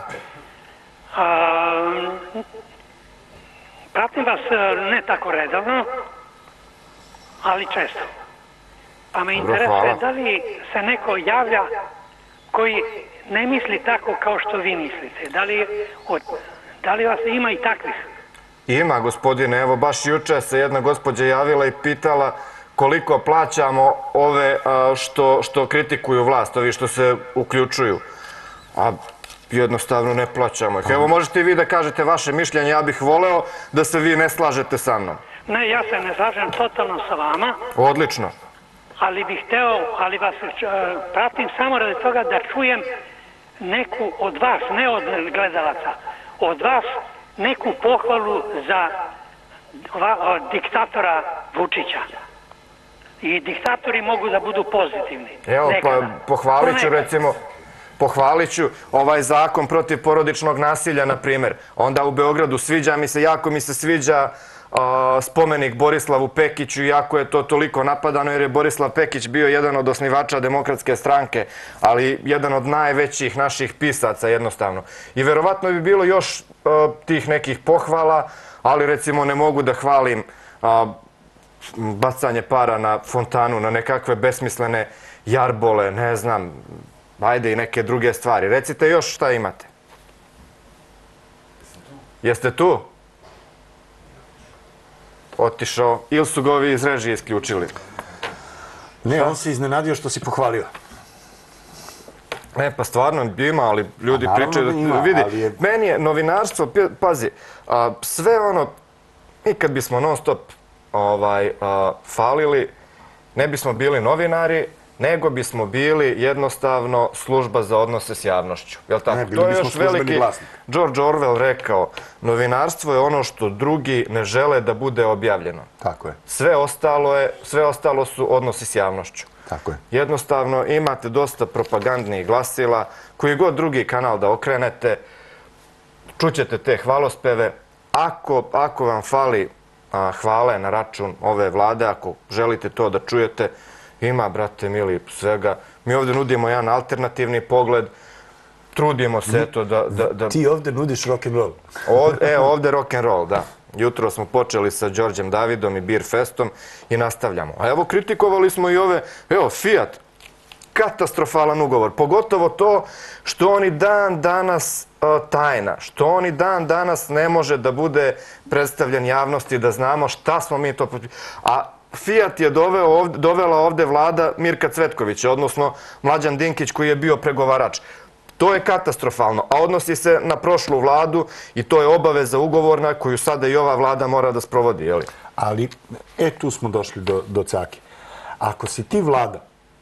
Speaker 5: A, pratim vas e, ne tako redovno, ali često. Pa me
Speaker 1: Dobro,
Speaker 5: interesuje
Speaker 1: hvala.
Speaker 5: da li se neko javlja koji ne misli tako kao što vi mislite. Da li, od, da li vas ima i takvih?
Speaker 1: Ima, gospodine. Evo, baš juče se jedna gospođa javila i pitala koliko plaćamo ove a, što, što kritikuju vlast, ovi što se uključuju. A jednostavno ne plaćamo ih. Evo, možete i vi da kažete vaše mišljenje. Ja bih voleo da se vi ne slažete sa mnom.
Speaker 5: Ne, ja se ne slažem totalno sa vama,
Speaker 1: Odlično.
Speaker 5: ali bih hteo, ali vas e, pratim samo radi toga da čujem neku od vas, ne od gledalaca, od vas neku pohvalu za va, o, diktatora Vučića. I diktatori mogu da budu pozitivni.
Speaker 1: Evo, pa
Speaker 5: Nekada.
Speaker 1: pohvalit ću,
Speaker 5: Ponekad.
Speaker 1: recimo, pohvalit ću ovaj zakon protiv porodičnog nasilja, na primjer. Onda u Beogradu sviđa mi se, jako mi se sviđa a, spomenik Borislavu Pekiću, iako je to toliko napadano, jer je Borislav Pekić bio jedan od osnivača Demokratske stranke, ali jedan od najvećih naših pisaca, jednostavno. I verovatno bi bilo još a, tih nekih pohvala, ali recimo ne mogu da hvalim a, bacanje para na fontanu, na nekakve besmislene jarbole, ne znam, ajde i neke druge stvari. Recite još šta imate. Jeste tu? Otišao. Ili su ga ovi iz režije isključili?
Speaker 2: Ne, on se iznenadio što si pohvalio.
Speaker 1: Ne, pa stvarno ima, ali ljudi
Speaker 2: A naravno
Speaker 1: pričaju
Speaker 2: da ima,
Speaker 1: vidi,
Speaker 2: ali je-
Speaker 1: meni je novinarstvo, pi- pazi, a, sve ono, mi kad bismo non stop ovaj, a, falili, ne bismo bili novinari, nego bismo bili jednostavno služba za odnose s javnošću. Jel tako?
Speaker 2: Ne, bili
Speaker 1: To je
Speaker 2: bismo
Speaker 1: još
Speaker 2: službeni
Speaker 1: veliki
Speaker 2: glasnik.
Speaker 1: George Orwell rekao, novinarstvo je ono što drugi ne žele da bude objavljeno.
Speaker 2: Tako je.
Speaker 1: Sve ostalo je, sve ostalo su odnosi s javnošću.
Speaker 2: Tako je.
Speaker 1: Jednostavno imate dosta propagandnih glasila, koji god drugi kanal da okrenete, čućete te hvalospeve. Ako, ako vam fali a, hvale na račun ove vlade, ako želite to da čujete, ima, brate mili, svega. Mi ovdje nudimo jedan alternativni pogled, trudimo se eto da... da, da...
Speaker 2: Ti ovdje nudiš rock'n'roll.
Speaker 1: Ovdje, e, ovdje rock'n'roll, da. Jutro smo počeli sa Đorđem Davidom i Beer Festom i nastavljamo. A evo, kritikovali smo i ove, evo, Fiat, katastrofalan ugovor. Pogotovo to što oni dan danas uh, tajna, što oni dan danas ne može da bude predstavljen javnosti, da znamo šta smo mi to... A Fiat je doveo ovde, dovela ovde vlada Mirka Cvetkovića, odnosno Mlađan Dinkić koji je bio pregovarač. To je katastrofalno, a odnosi se na prošlu vladu i to je obaveza ugovorna koju sada i ova vlada mora da sprovodi, je li?
Speaker 2: Ali, e, tu smo došli do, do cake. Ako si ti vlada,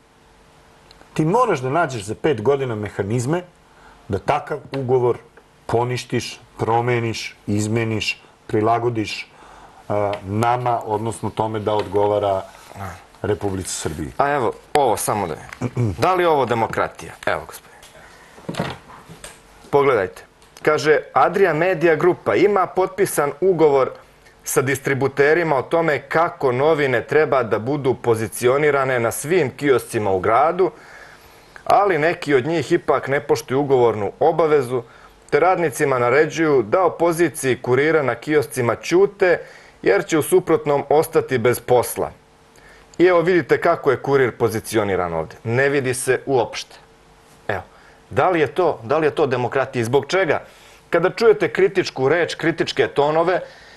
Speaker 2: ti moraš da nađeš za pet godina mehanizme da takav ugovor poništiš, promeniš, izmeniš, prilagodiš uh, nama, odnosno tome da odgovara Republici Srbiji.
Speaker 1: A evo, ovo samo da je. Da li je ovo demokratija? Evo, gospodin. Pogledajte. Kaže, Adria Media Grupa ima potpisan ugovor sa distributerima o tome kako novine treba da budu pozicionirane na svim kioscima u gradu, ali neki od njih ipak ne poštuju ugovornu obavezu, te radnicima naređuju da o poziciji kurira na kioscima ćute, jer će u suprotnom ostati bez posla. I evo vidite kako je kurir pozicioniran ovdje. Ne vidi se uopšte. Evo, da li je to, da li je to demokratija i zbog čega? Kada čujete kritičku reč, kritičke tonove,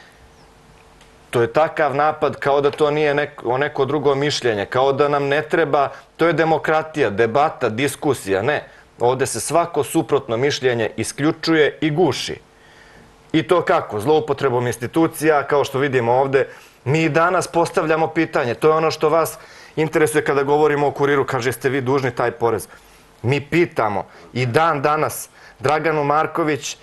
Speaker 1: to je takav napad kao da to nije neko, neko drugo mišljenje, kao da nam ne treba, to je demokratija, debata, diskusija, ne. Ovdje se svako suprotno mišljenje isključuje i guši. I to kako? Zloupotrebom institucija, kao što vidimo ovdje, mi danas postavljamo pitanje, to je ono što vas interesuje kada govorimo o kuriru, kaže ste vi dužni taj porez. Mi pitamo i dan danas Draganu Marković,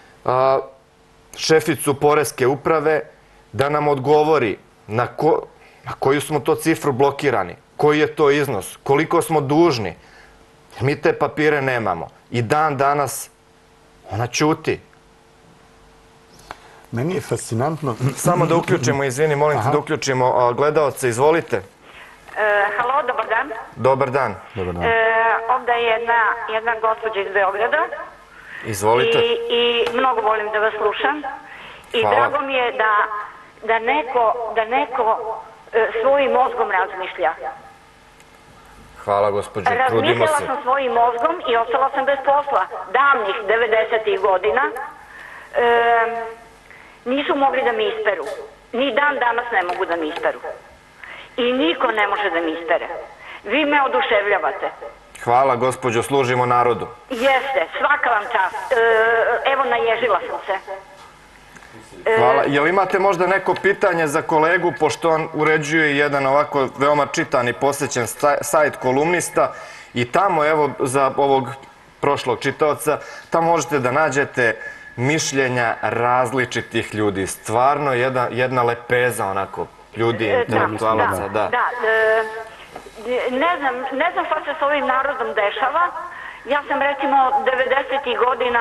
Speaker 1: šeficu Poreske uprave, da nam odgovori na, ko, na koju smo to cifru blokirani, koji je to iznos, koliko smo dužni. Mi te papire nemamo. I dan danas ona ćuti.
Speaker 2: Meni je fascinantno...
Speaker 1: Samo da uključimo, izvini, molim te da uključimo gledaoce, izvolite.
Speaker 6: E, halo, dobar dan.
Speaker 1: Dobar dan.
Speaker 2: Dobar dan.
Speaker 6: E, ovdje je jedna, jedna gospođa iz Beograda.
Speaker 1: Izvolite.
Speaker 6: I, i mnogo volim da vas slušam. I
Speaker 1: Hvala.
Speaker 6: drago mi je da, da neko, da neko e, svojim mozgom razmišlja.
Speaker 1: Hvala, gospođo, trudimo
Speaker 6: Razmišljala
Speaker 1: se.
Speaker 6: sam svojim mozgom i ostala sam bez posla. Davnih devedesetih godina e, nisu mogli da mi isperu. Ni dan danas ne mogu da mi isperu. I niko ne može da mi ispere. Vi me oduševljavate.
Speaker 1: Hvala, gospođo, služimo narodu.
Speaker 6: Jeste, svaka vam čast. E, evo, naježila sam se.
Speaker 1: Hvala. Jel imate možda neko pitanje za kolegu, pošto on uređuje jedan ovako veoma čitan i posjećen sajt Kolumnista i tamo, evo, za ovog prošlog čitaoca, tamo možete da nađete mišljenja različitih ljudi. Stvarno jedna, jedna lepeza, onako, ljudi, intelektualaca, da.
Speaker 6: Da, da. E, ne znam, ne znam šta se s ovim narodom dešava. Ja sam recimo devedesetih godina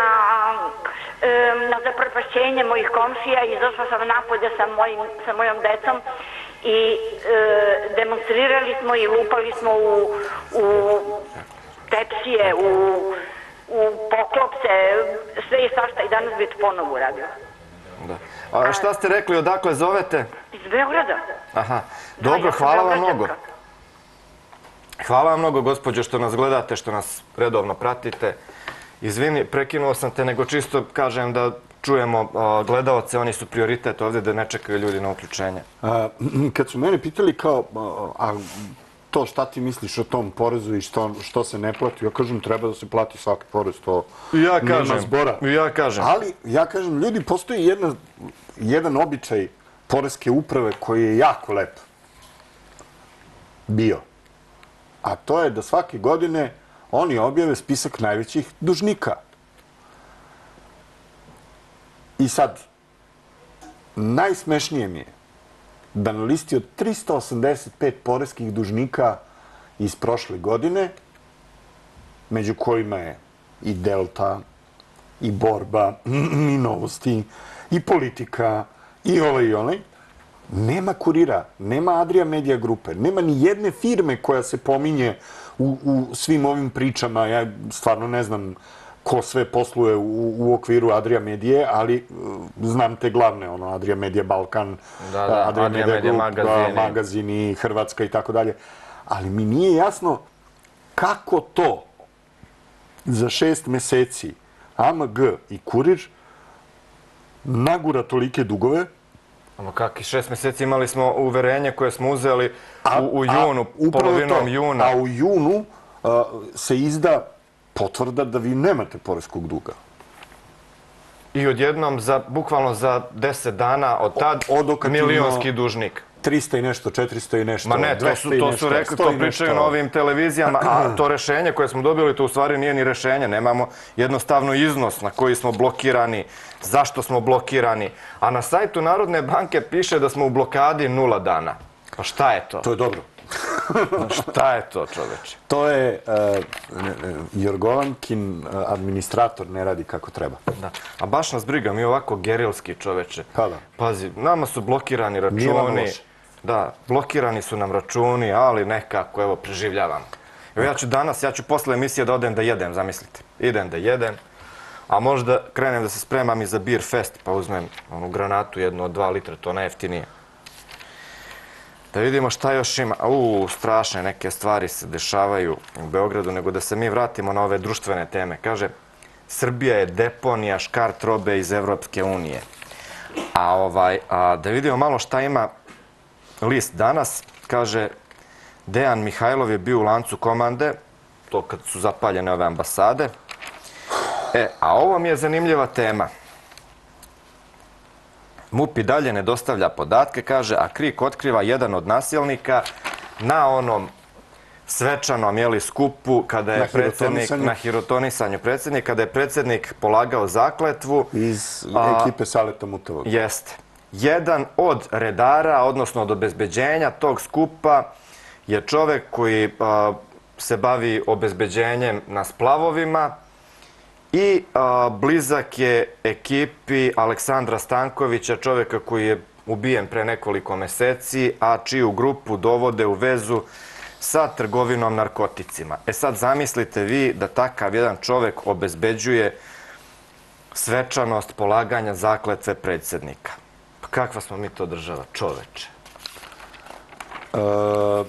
Speaker 6: e, na zapropašćenje mojih komšija izašla sam napolje sa, mojim, sa mojom decom i e, demonstrirali smo i lupali smo u, u tepsije, u, u poklopce, sve i svašta i danas bi to ponovo uradio.
Speaker 1: Da. A šta ste rekli, odakle zovete?
Speaker 6: Iz Beograda.
Speaker 1: Aha, dobro, hvala vam mnogo. Hvala vam mnogo, gospođo, što nas gledate, što nas redovno pratite. Izvini, prekinuo sam te, nego čisto kažem da čujemo gledaoce, oni su prioritet ovdje, da ne čekaju ljudi na uključenje.
Speaker 2: A, kad su mene pitali kao, a to šta ti misliš o tom porezu i što, što se ne plati, ja kažem treba da se plati svaki porez, to
Speaker 1: ja
Speaker 2: nema
Speaker 1: kažem,
Speaker 2: zbora.
Speaker 1: Ja kažem.
Speaker 2: Ali, ja kažem, ljudi, postoji jedna, jedan običaj Poreske uprave koji je jako lep bio. a to je da svake godine oni objave spisak najvećih dužnika. I sad, najsmešnije mi je da na listi od trista osamdeset pet poreskih dužnika iz prošle godine, među kojima je i Delta, i Borba, i Novosti, i Politika, i ovaj i onaj, nema Kurira, nema Adria Media grupe, nema ni jedne firme koja se pominje u, u svim ovim pričama. Ja stvarno ne znam ko sve posluje u, u okviru Adria Medije, ali uh, znam te glavne, ono, Adria Media Balkan,
Speaker 1: da, da,
Speaker 2: Adria, Adria Media, Media Group,
Speaker 1: magazini.
Speaker 2: Da, magazini, Hrvatska i tako dalje. Ali mi nije jasno kako to za šest meseci A M G i Kurir nagura tolike dugove.
Speaker 1: Ono kakvi šest meseci imali smo uverenje koje smo uzeli
Speaker 2: a,
Speaker 1: u, u junu,
Speaker 2: a,
Speaker 1: polovinom
Speaker 2: to,
Speaker 1: juna.
Speaker 2: A u junu a, se izda potvrda da vi nemate poreskog duga.
Speaker 1: I odjednom, za, bukvalno za deset dana od tad,
Speaker 2: Odokativno
Speaker 1: milionski dužnik.
Speaker 2: trista i nešto, četiristo i nešto,
Speaker 1: Ma ne, to su, to su rekli, to pričaju na ovim televizijama, a to rešenje koje smo dobili, to u stvari nije ni rešenje. Nemamo jednostavno iznos na koji smo blokirani, zašto smo blokirani. A na sajtu Narodne banke piše da smo u blokadi nula dana. Pa šta je to?
Speaker 2: To je dobro.
Speaker 1: Šta je to, čoveče?
Speaker 2: To je uh, Jorgovankin uh, administrator ne radi kako treba.
Speaker 1: Da. A baš nas briga, mi ovako gerilski, čoveče.
Speaker 2: Pa da.
Speaker 1: Pazi, nama su blokirani
Speaker 2: Nije vam
Speaker 1: računi.
Speaker 2: loše.
Speaker 1: Da, blokirani su nam računi, ali nekako, evo, preživljavamo. Evo, ja ću danas, ja ću posle emisije da odem da jedem, zamislite. Idem da jedem, a možda krenem da se spremam i za Beer Fest, pa uzmem onu granatu jednu od dva litra, to najjeftinije. Da vidimo šta još ima. Uuu, strašne neke stvari se dešavaju u Beogradu, nego da se mi vratimo na ove društvene teme. Kaže, Srbija je deponija škart robe iz Evropske unije. A, ovaj, a da vidimo malo šta ima list danas. Kaže, Dejan Mihajlov je bio u lancu komande, to kad su zapaljene ove ambasade. E, a ovo mi je zanimljiva tema. MUP i dalje ne dostavlja podatke, kaže, a KRIK otkriva jedan od nasilnika na onom svečanom, jeli, skupu kada je predsjednik, na hirotonisanju predsjednik, kada je predsjednik polagao zakletvu.
Speaker 2: Iz ekipe Saleta Mutavog.
Speaker 1: Jeste. Jedan od redara, odnosno od obezbeđenja tog skupa je čovek koji a, se bavi obezbeđenjem na splavovima i a, blizak je ekipi Aleksandra Stankovića, čoveka koji je ubijen pre nekoliko meseci, a čiju grupu dovode u vezu sa trgovinom narkoticima. E sad zamislite vi da takav jedan čovek obezbeđuje svečanost polaganja zakletve predsjednika. Pa kakva smo mi to država, čoveče?
Speaker 2: Uh,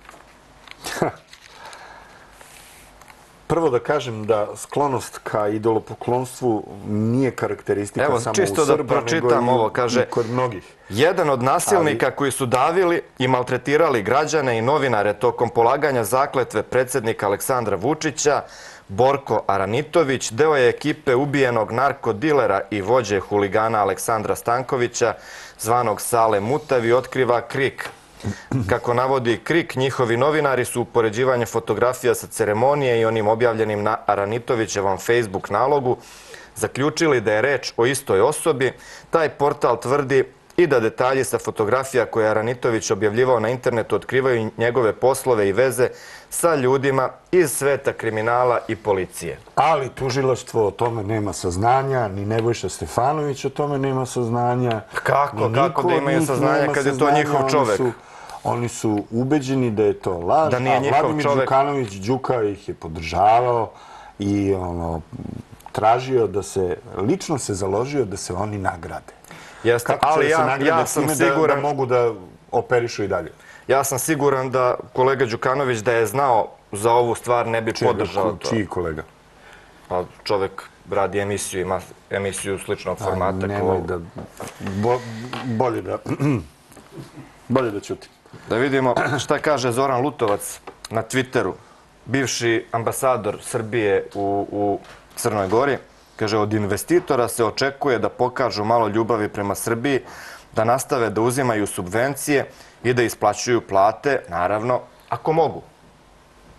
Speaker 2: Prvo da kažem da sklonost ka idolopoklonstvu nije karakteristika
Speaker 1: Evo,
Speaker 2: samo u
Speaker 1: čisto
Speaker 2: Srba,
Speaker 1: da
Speaker 2: nego
Speaker 1: pročitam
Speaker 2: i,
Speaker 1: ovo, kaže,
Speaker 2: i kod mnogih.
Speaker 1: Jedan od nasilnika
Speaker 2: Ali...
Speaker 1: koji su davili i maltretirali građane i novinare tokom polaganja zakletve predsjednika Aleksandra Vučića, Borko Aranitović, deo je ekipe ubijenog narkodilera i vođe huligana Aleksandra Stankovića, zvanog Sale Mutavi, otkriva KRIK. Kako navodi KRIK, njihovi novinari su upoređivanje fotografija sa ceremonije i onim objavljenim na Aranitovićevom Facebook nalogu zaključili da je reč o istoj osobi. Taj portal tvrdi i da detalji sa fotografija koje je Aranitović objavljivao na internetu otkrivaju njegove poslove i veze sa ljudima iz sveta kriminala i policije.
Speaker 2: Ali tužilaštvo o tome nema saznanja, ni Nebojša Stefanović o tome nema saznanja.
Speaker 1: Kako? Kako da imaju saznanja kad je to njihov čovek?
Speaker 2: Oni su ubeđeni da je to laž,
Speaker 1: da nije
Speaker 2: a Vladimir
Speaker 1: čovek.
Speaker 2: Đukanović Đuka ih je podržavao i ono, tražio da se, lično se založio da se oni nagrade.
Speaker 1: Jeste,
Speaker 2: Kako
Speaker 1: ali
Speaker 2: će da se
Speaker 1: ja,
Speaker 2: nagrade
Speaker 1: ja sam
Speaker 2: time
Speaker 1: siguran...
Speaker 2: Da, da mogu da operišu i dalje.
Speaker 1: Ja sam siguran da kolega Đukanović da je znao za ovu stvar ne bi podržao to.
Speaker 2: Čiji kolega?
Speaker 1: Pa čovek radi emisiju, ima emisiju sličnog formata.
Speaker 2: Nemoj da... Bo, bolje da... bolje da ćutim.
Speaker 1: Da vidimo šta kaže Zoran Lutovac na Twitteru, bivši ambasador Srbije u, u Crnoj Gori. Kaže, od investitora se očekuje da pokažu malo ljubavi prema Srbiji, da nastave da uzimaju subvencije i da isplaćuju plate, naravno, ako mogu.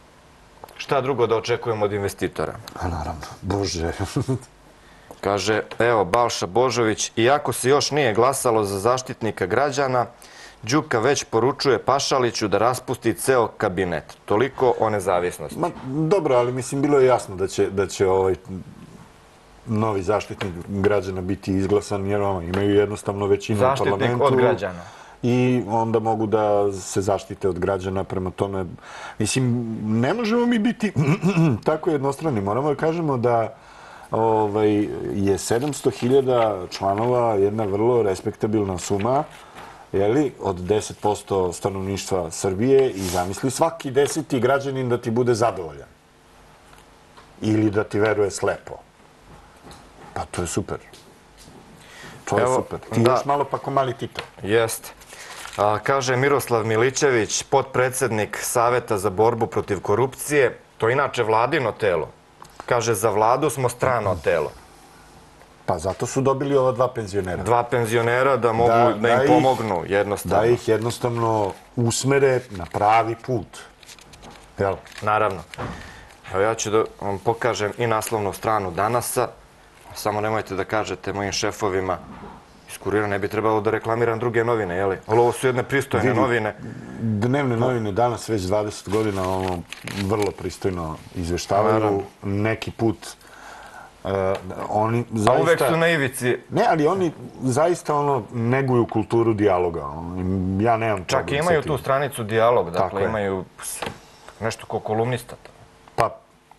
Speaker 1: šta drugo da očekujemo od investitora?
Speaker 2: A naravno, Bože.
Speaker 1: Kaže, evo, Balša Božović, iako se još nije glasalo za zaštitnika građana, Đuka već poručuje Pašaliću da raspusti ceo kabinet. Toliko o nezavisnosti.
Speaker 2: Ma, dobro, ali mislim, bilo je jasno da će, da će ovaj novi zaštitnik građana biti izglasan, jer ono, imaju jednostavno većinu u parlamentu.
Speaker 1: Zaštitnik od građana.
Speaker 2: I onda mogu da se zaštite od građana, prema tome. Mislim, ne možemo mi biti tako jednostrani. Moramo da kažemo da ovaj, je sedamsto hiljada članova jedna vrlo respektabilna suma, jeli, od deset posto stanovništva Srbije i zamisli svaki deseti građanin da ti bude zadovoljan. Ili da ti veruje slepo. Pa to je super. To je
Speaker 1: Evo,
Speaker 2: super. Ti
Speaker 1: da.
Speaker 2: još malo pa ko mali Tito.
Speaker 1: Jeste. A, kaže Miroslav Milićević, potpredsednik Saveta za borbu protiv korupcije, to je inače vladino telo. Kaže, za vladu smo strano telo.
Speaker 2: Pa zato su dobili ova dva penzionera.
Speaker 1: Dva penzionera da mogu
Speaker 2: Da-
Speaker 1: da,
Speaker 2: da
Speaker 1: im
Speaker 2: ih-
Speaker 1: pomognu, jednostavno.
Speaker 2: Da ih jednostavno usmere na pravi put. Jel?
Speaker 1: Naravno. Evo ja ću da vam pokažem i naslovnu stranu Danasa. Samo nemojte da kažete mojim šefovima iz Kurira, ne bi trebalo da reklamiram druge novine, jeli? Ali ovo su jedne pristojne
Speaker 2: Vidi,
Speaker 1: novine.
Speaker 2: Dnevne novine danas već dvadeset godina ono, vrlo pristojno izveštavaju.
Speaker 1: Naravno.
Speaker 2: Neki put uh, oni
Speaker 1: A
Speaker 2: zaista...
Speaker 1: uvek su na ivici.
Speaker 2: Ne, ali oni zaista ono neguju kulturu dijaloga. Ono, ja nemam
Speaker 1: Čak i
Speaker 2: problem
Speaker 1: imaju
Speaker 2: sa tim.
Speaker 1: tu stranicu dijalog,
Speaker 2: Tako
Speaker 1: dakle
Speaker 2: je.
Speaker 1: imaju nešto ko kolumnista.
Speaker 2: Pa,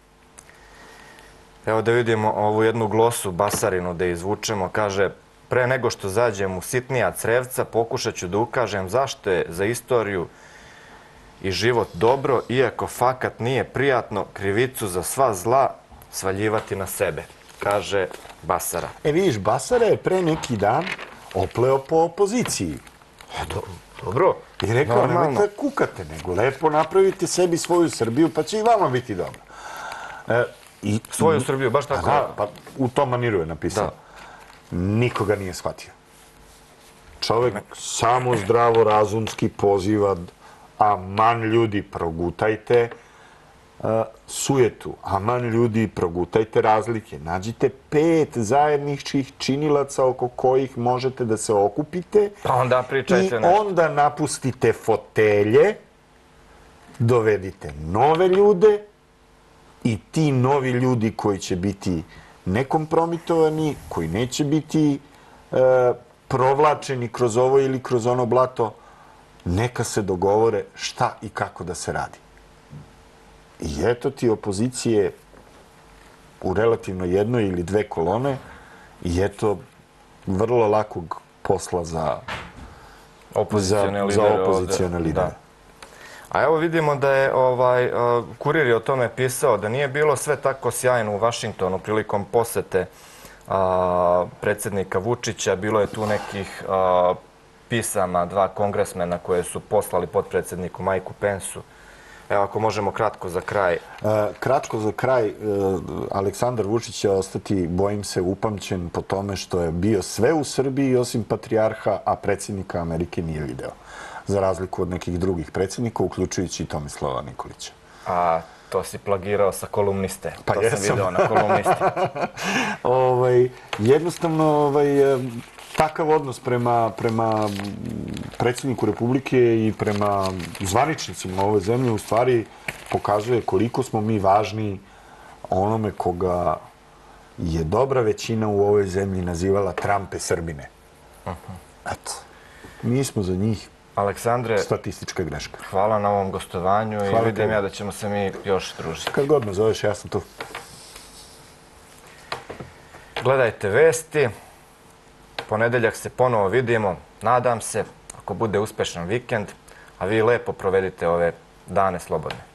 Speaker 1: Evo da vidimo ovu jednu glosu Basarinu da izvučemo. Kaže, pre nego što zađem u sitnija crevca, pokušat ću da ukažem zašto je za istoriju i život dobro, iako fakat nije prijatno krivicu za sva zla svaljivati na sebe, kaže Basara.
Speaker 2: e vidiš, Basara je pre neki dan opleo po opoziciji.
Speaker 1: Dobro,
Speaker 2: I rekao,
Speaker 1: normalno.
Speaker 2: nemojte kukate, nego lepo napravite sebi svoju Srbiju, pa će i vama biti dobro. E, i,
Speaker 1: Svoju Srbiju, baš tako.
Speaker 2: Da, pa u tom maniru je napisao.
Speaker 1: Da.
Speaker 2: Nikoga nije shvatio. Čovek samo zdravo razumski poziva, aman ljudi, progutajte uh, sujetu, aman ljudi, progutajte razlike. Nađite pet zajedničkih činilaca oko kojih možete da se okupite
Speaker 1: Pa onda
Speaker 2: i
Speaker 1: pričajte nešto.
Speaker 2: onda napustite fotelje, dovedite nove ljude i ti novi ljudi koji će biti nekompromitovani, koji neće biti e, provlačeni kroz ovo ili kroz ono blato, neka se dogovore šta i kako da se radi. I eto ti opozicije u relativno jednoj ili dve kolone i eto vrlo lakog posla za,
Speaker 1: Opozicione
Speaker 2: za, za
Speaker 1: lidere
Speaker 2: opozicione
Speaker 1: ovde.
Speaker 2: lidere.
Speaker 1: Da. A evo vidimo da je ovaj uh, Kurir je o tome pisao da nije bilo sve tako sjajno u Vašingtonu prilikom posete uh, predsjednika Vučića. Bilo je tu nekih uh, pisama, dva kongresmena koje su poslali potpredsjedniku Majku Pensu. Evo ako možemo kratko za kraj.
Speaker 2: E, kratko za kraj, e, Aleksandar Vučić će ostati, bojim se, upamćen po tome što je bio sve u Srbiji osim patrijarha, a predsjednika Amerike nije video. Za razliku od nekih drugih predsjednika, uključujući i Tomislava Nikolića.
Speaker 1: A to si plagirao sa kolumniste.
Speaker 2: Pa
Speaker 1: to
Speaker 2: jesam.
Speaker 1: sam video na kolumnisti.
Speaker 2: ovaj, jednostavno, ovaj, takav odnos prema, prema predsjedniku Republike i prema zvaničnicima ove zemlje u stvari pokazuje koliko smo mi važni onome koga je dobra većina u ovoj zemlji nazivala Trumpe Srbine. Eto, mi smo za njih
Speaker 1: Aleksandre,
Speaker 2: statistička greška.
Speaker 1: hvala na ovom gostovanju i
Speaker 2: Hvala
Speaker 1: vidim
Speaker 2: tebi.
Speaker 1: ja da ćemo se mi još družiti.
Speaker 2: Kad god me zoveš, ja sam tu.
Speaker 1: Gledajte vesti. Ponedeljak se ponovo vidimo. Nadam se, ako bude uspešan vikend, a vi lepo provedite ove dane slobodne.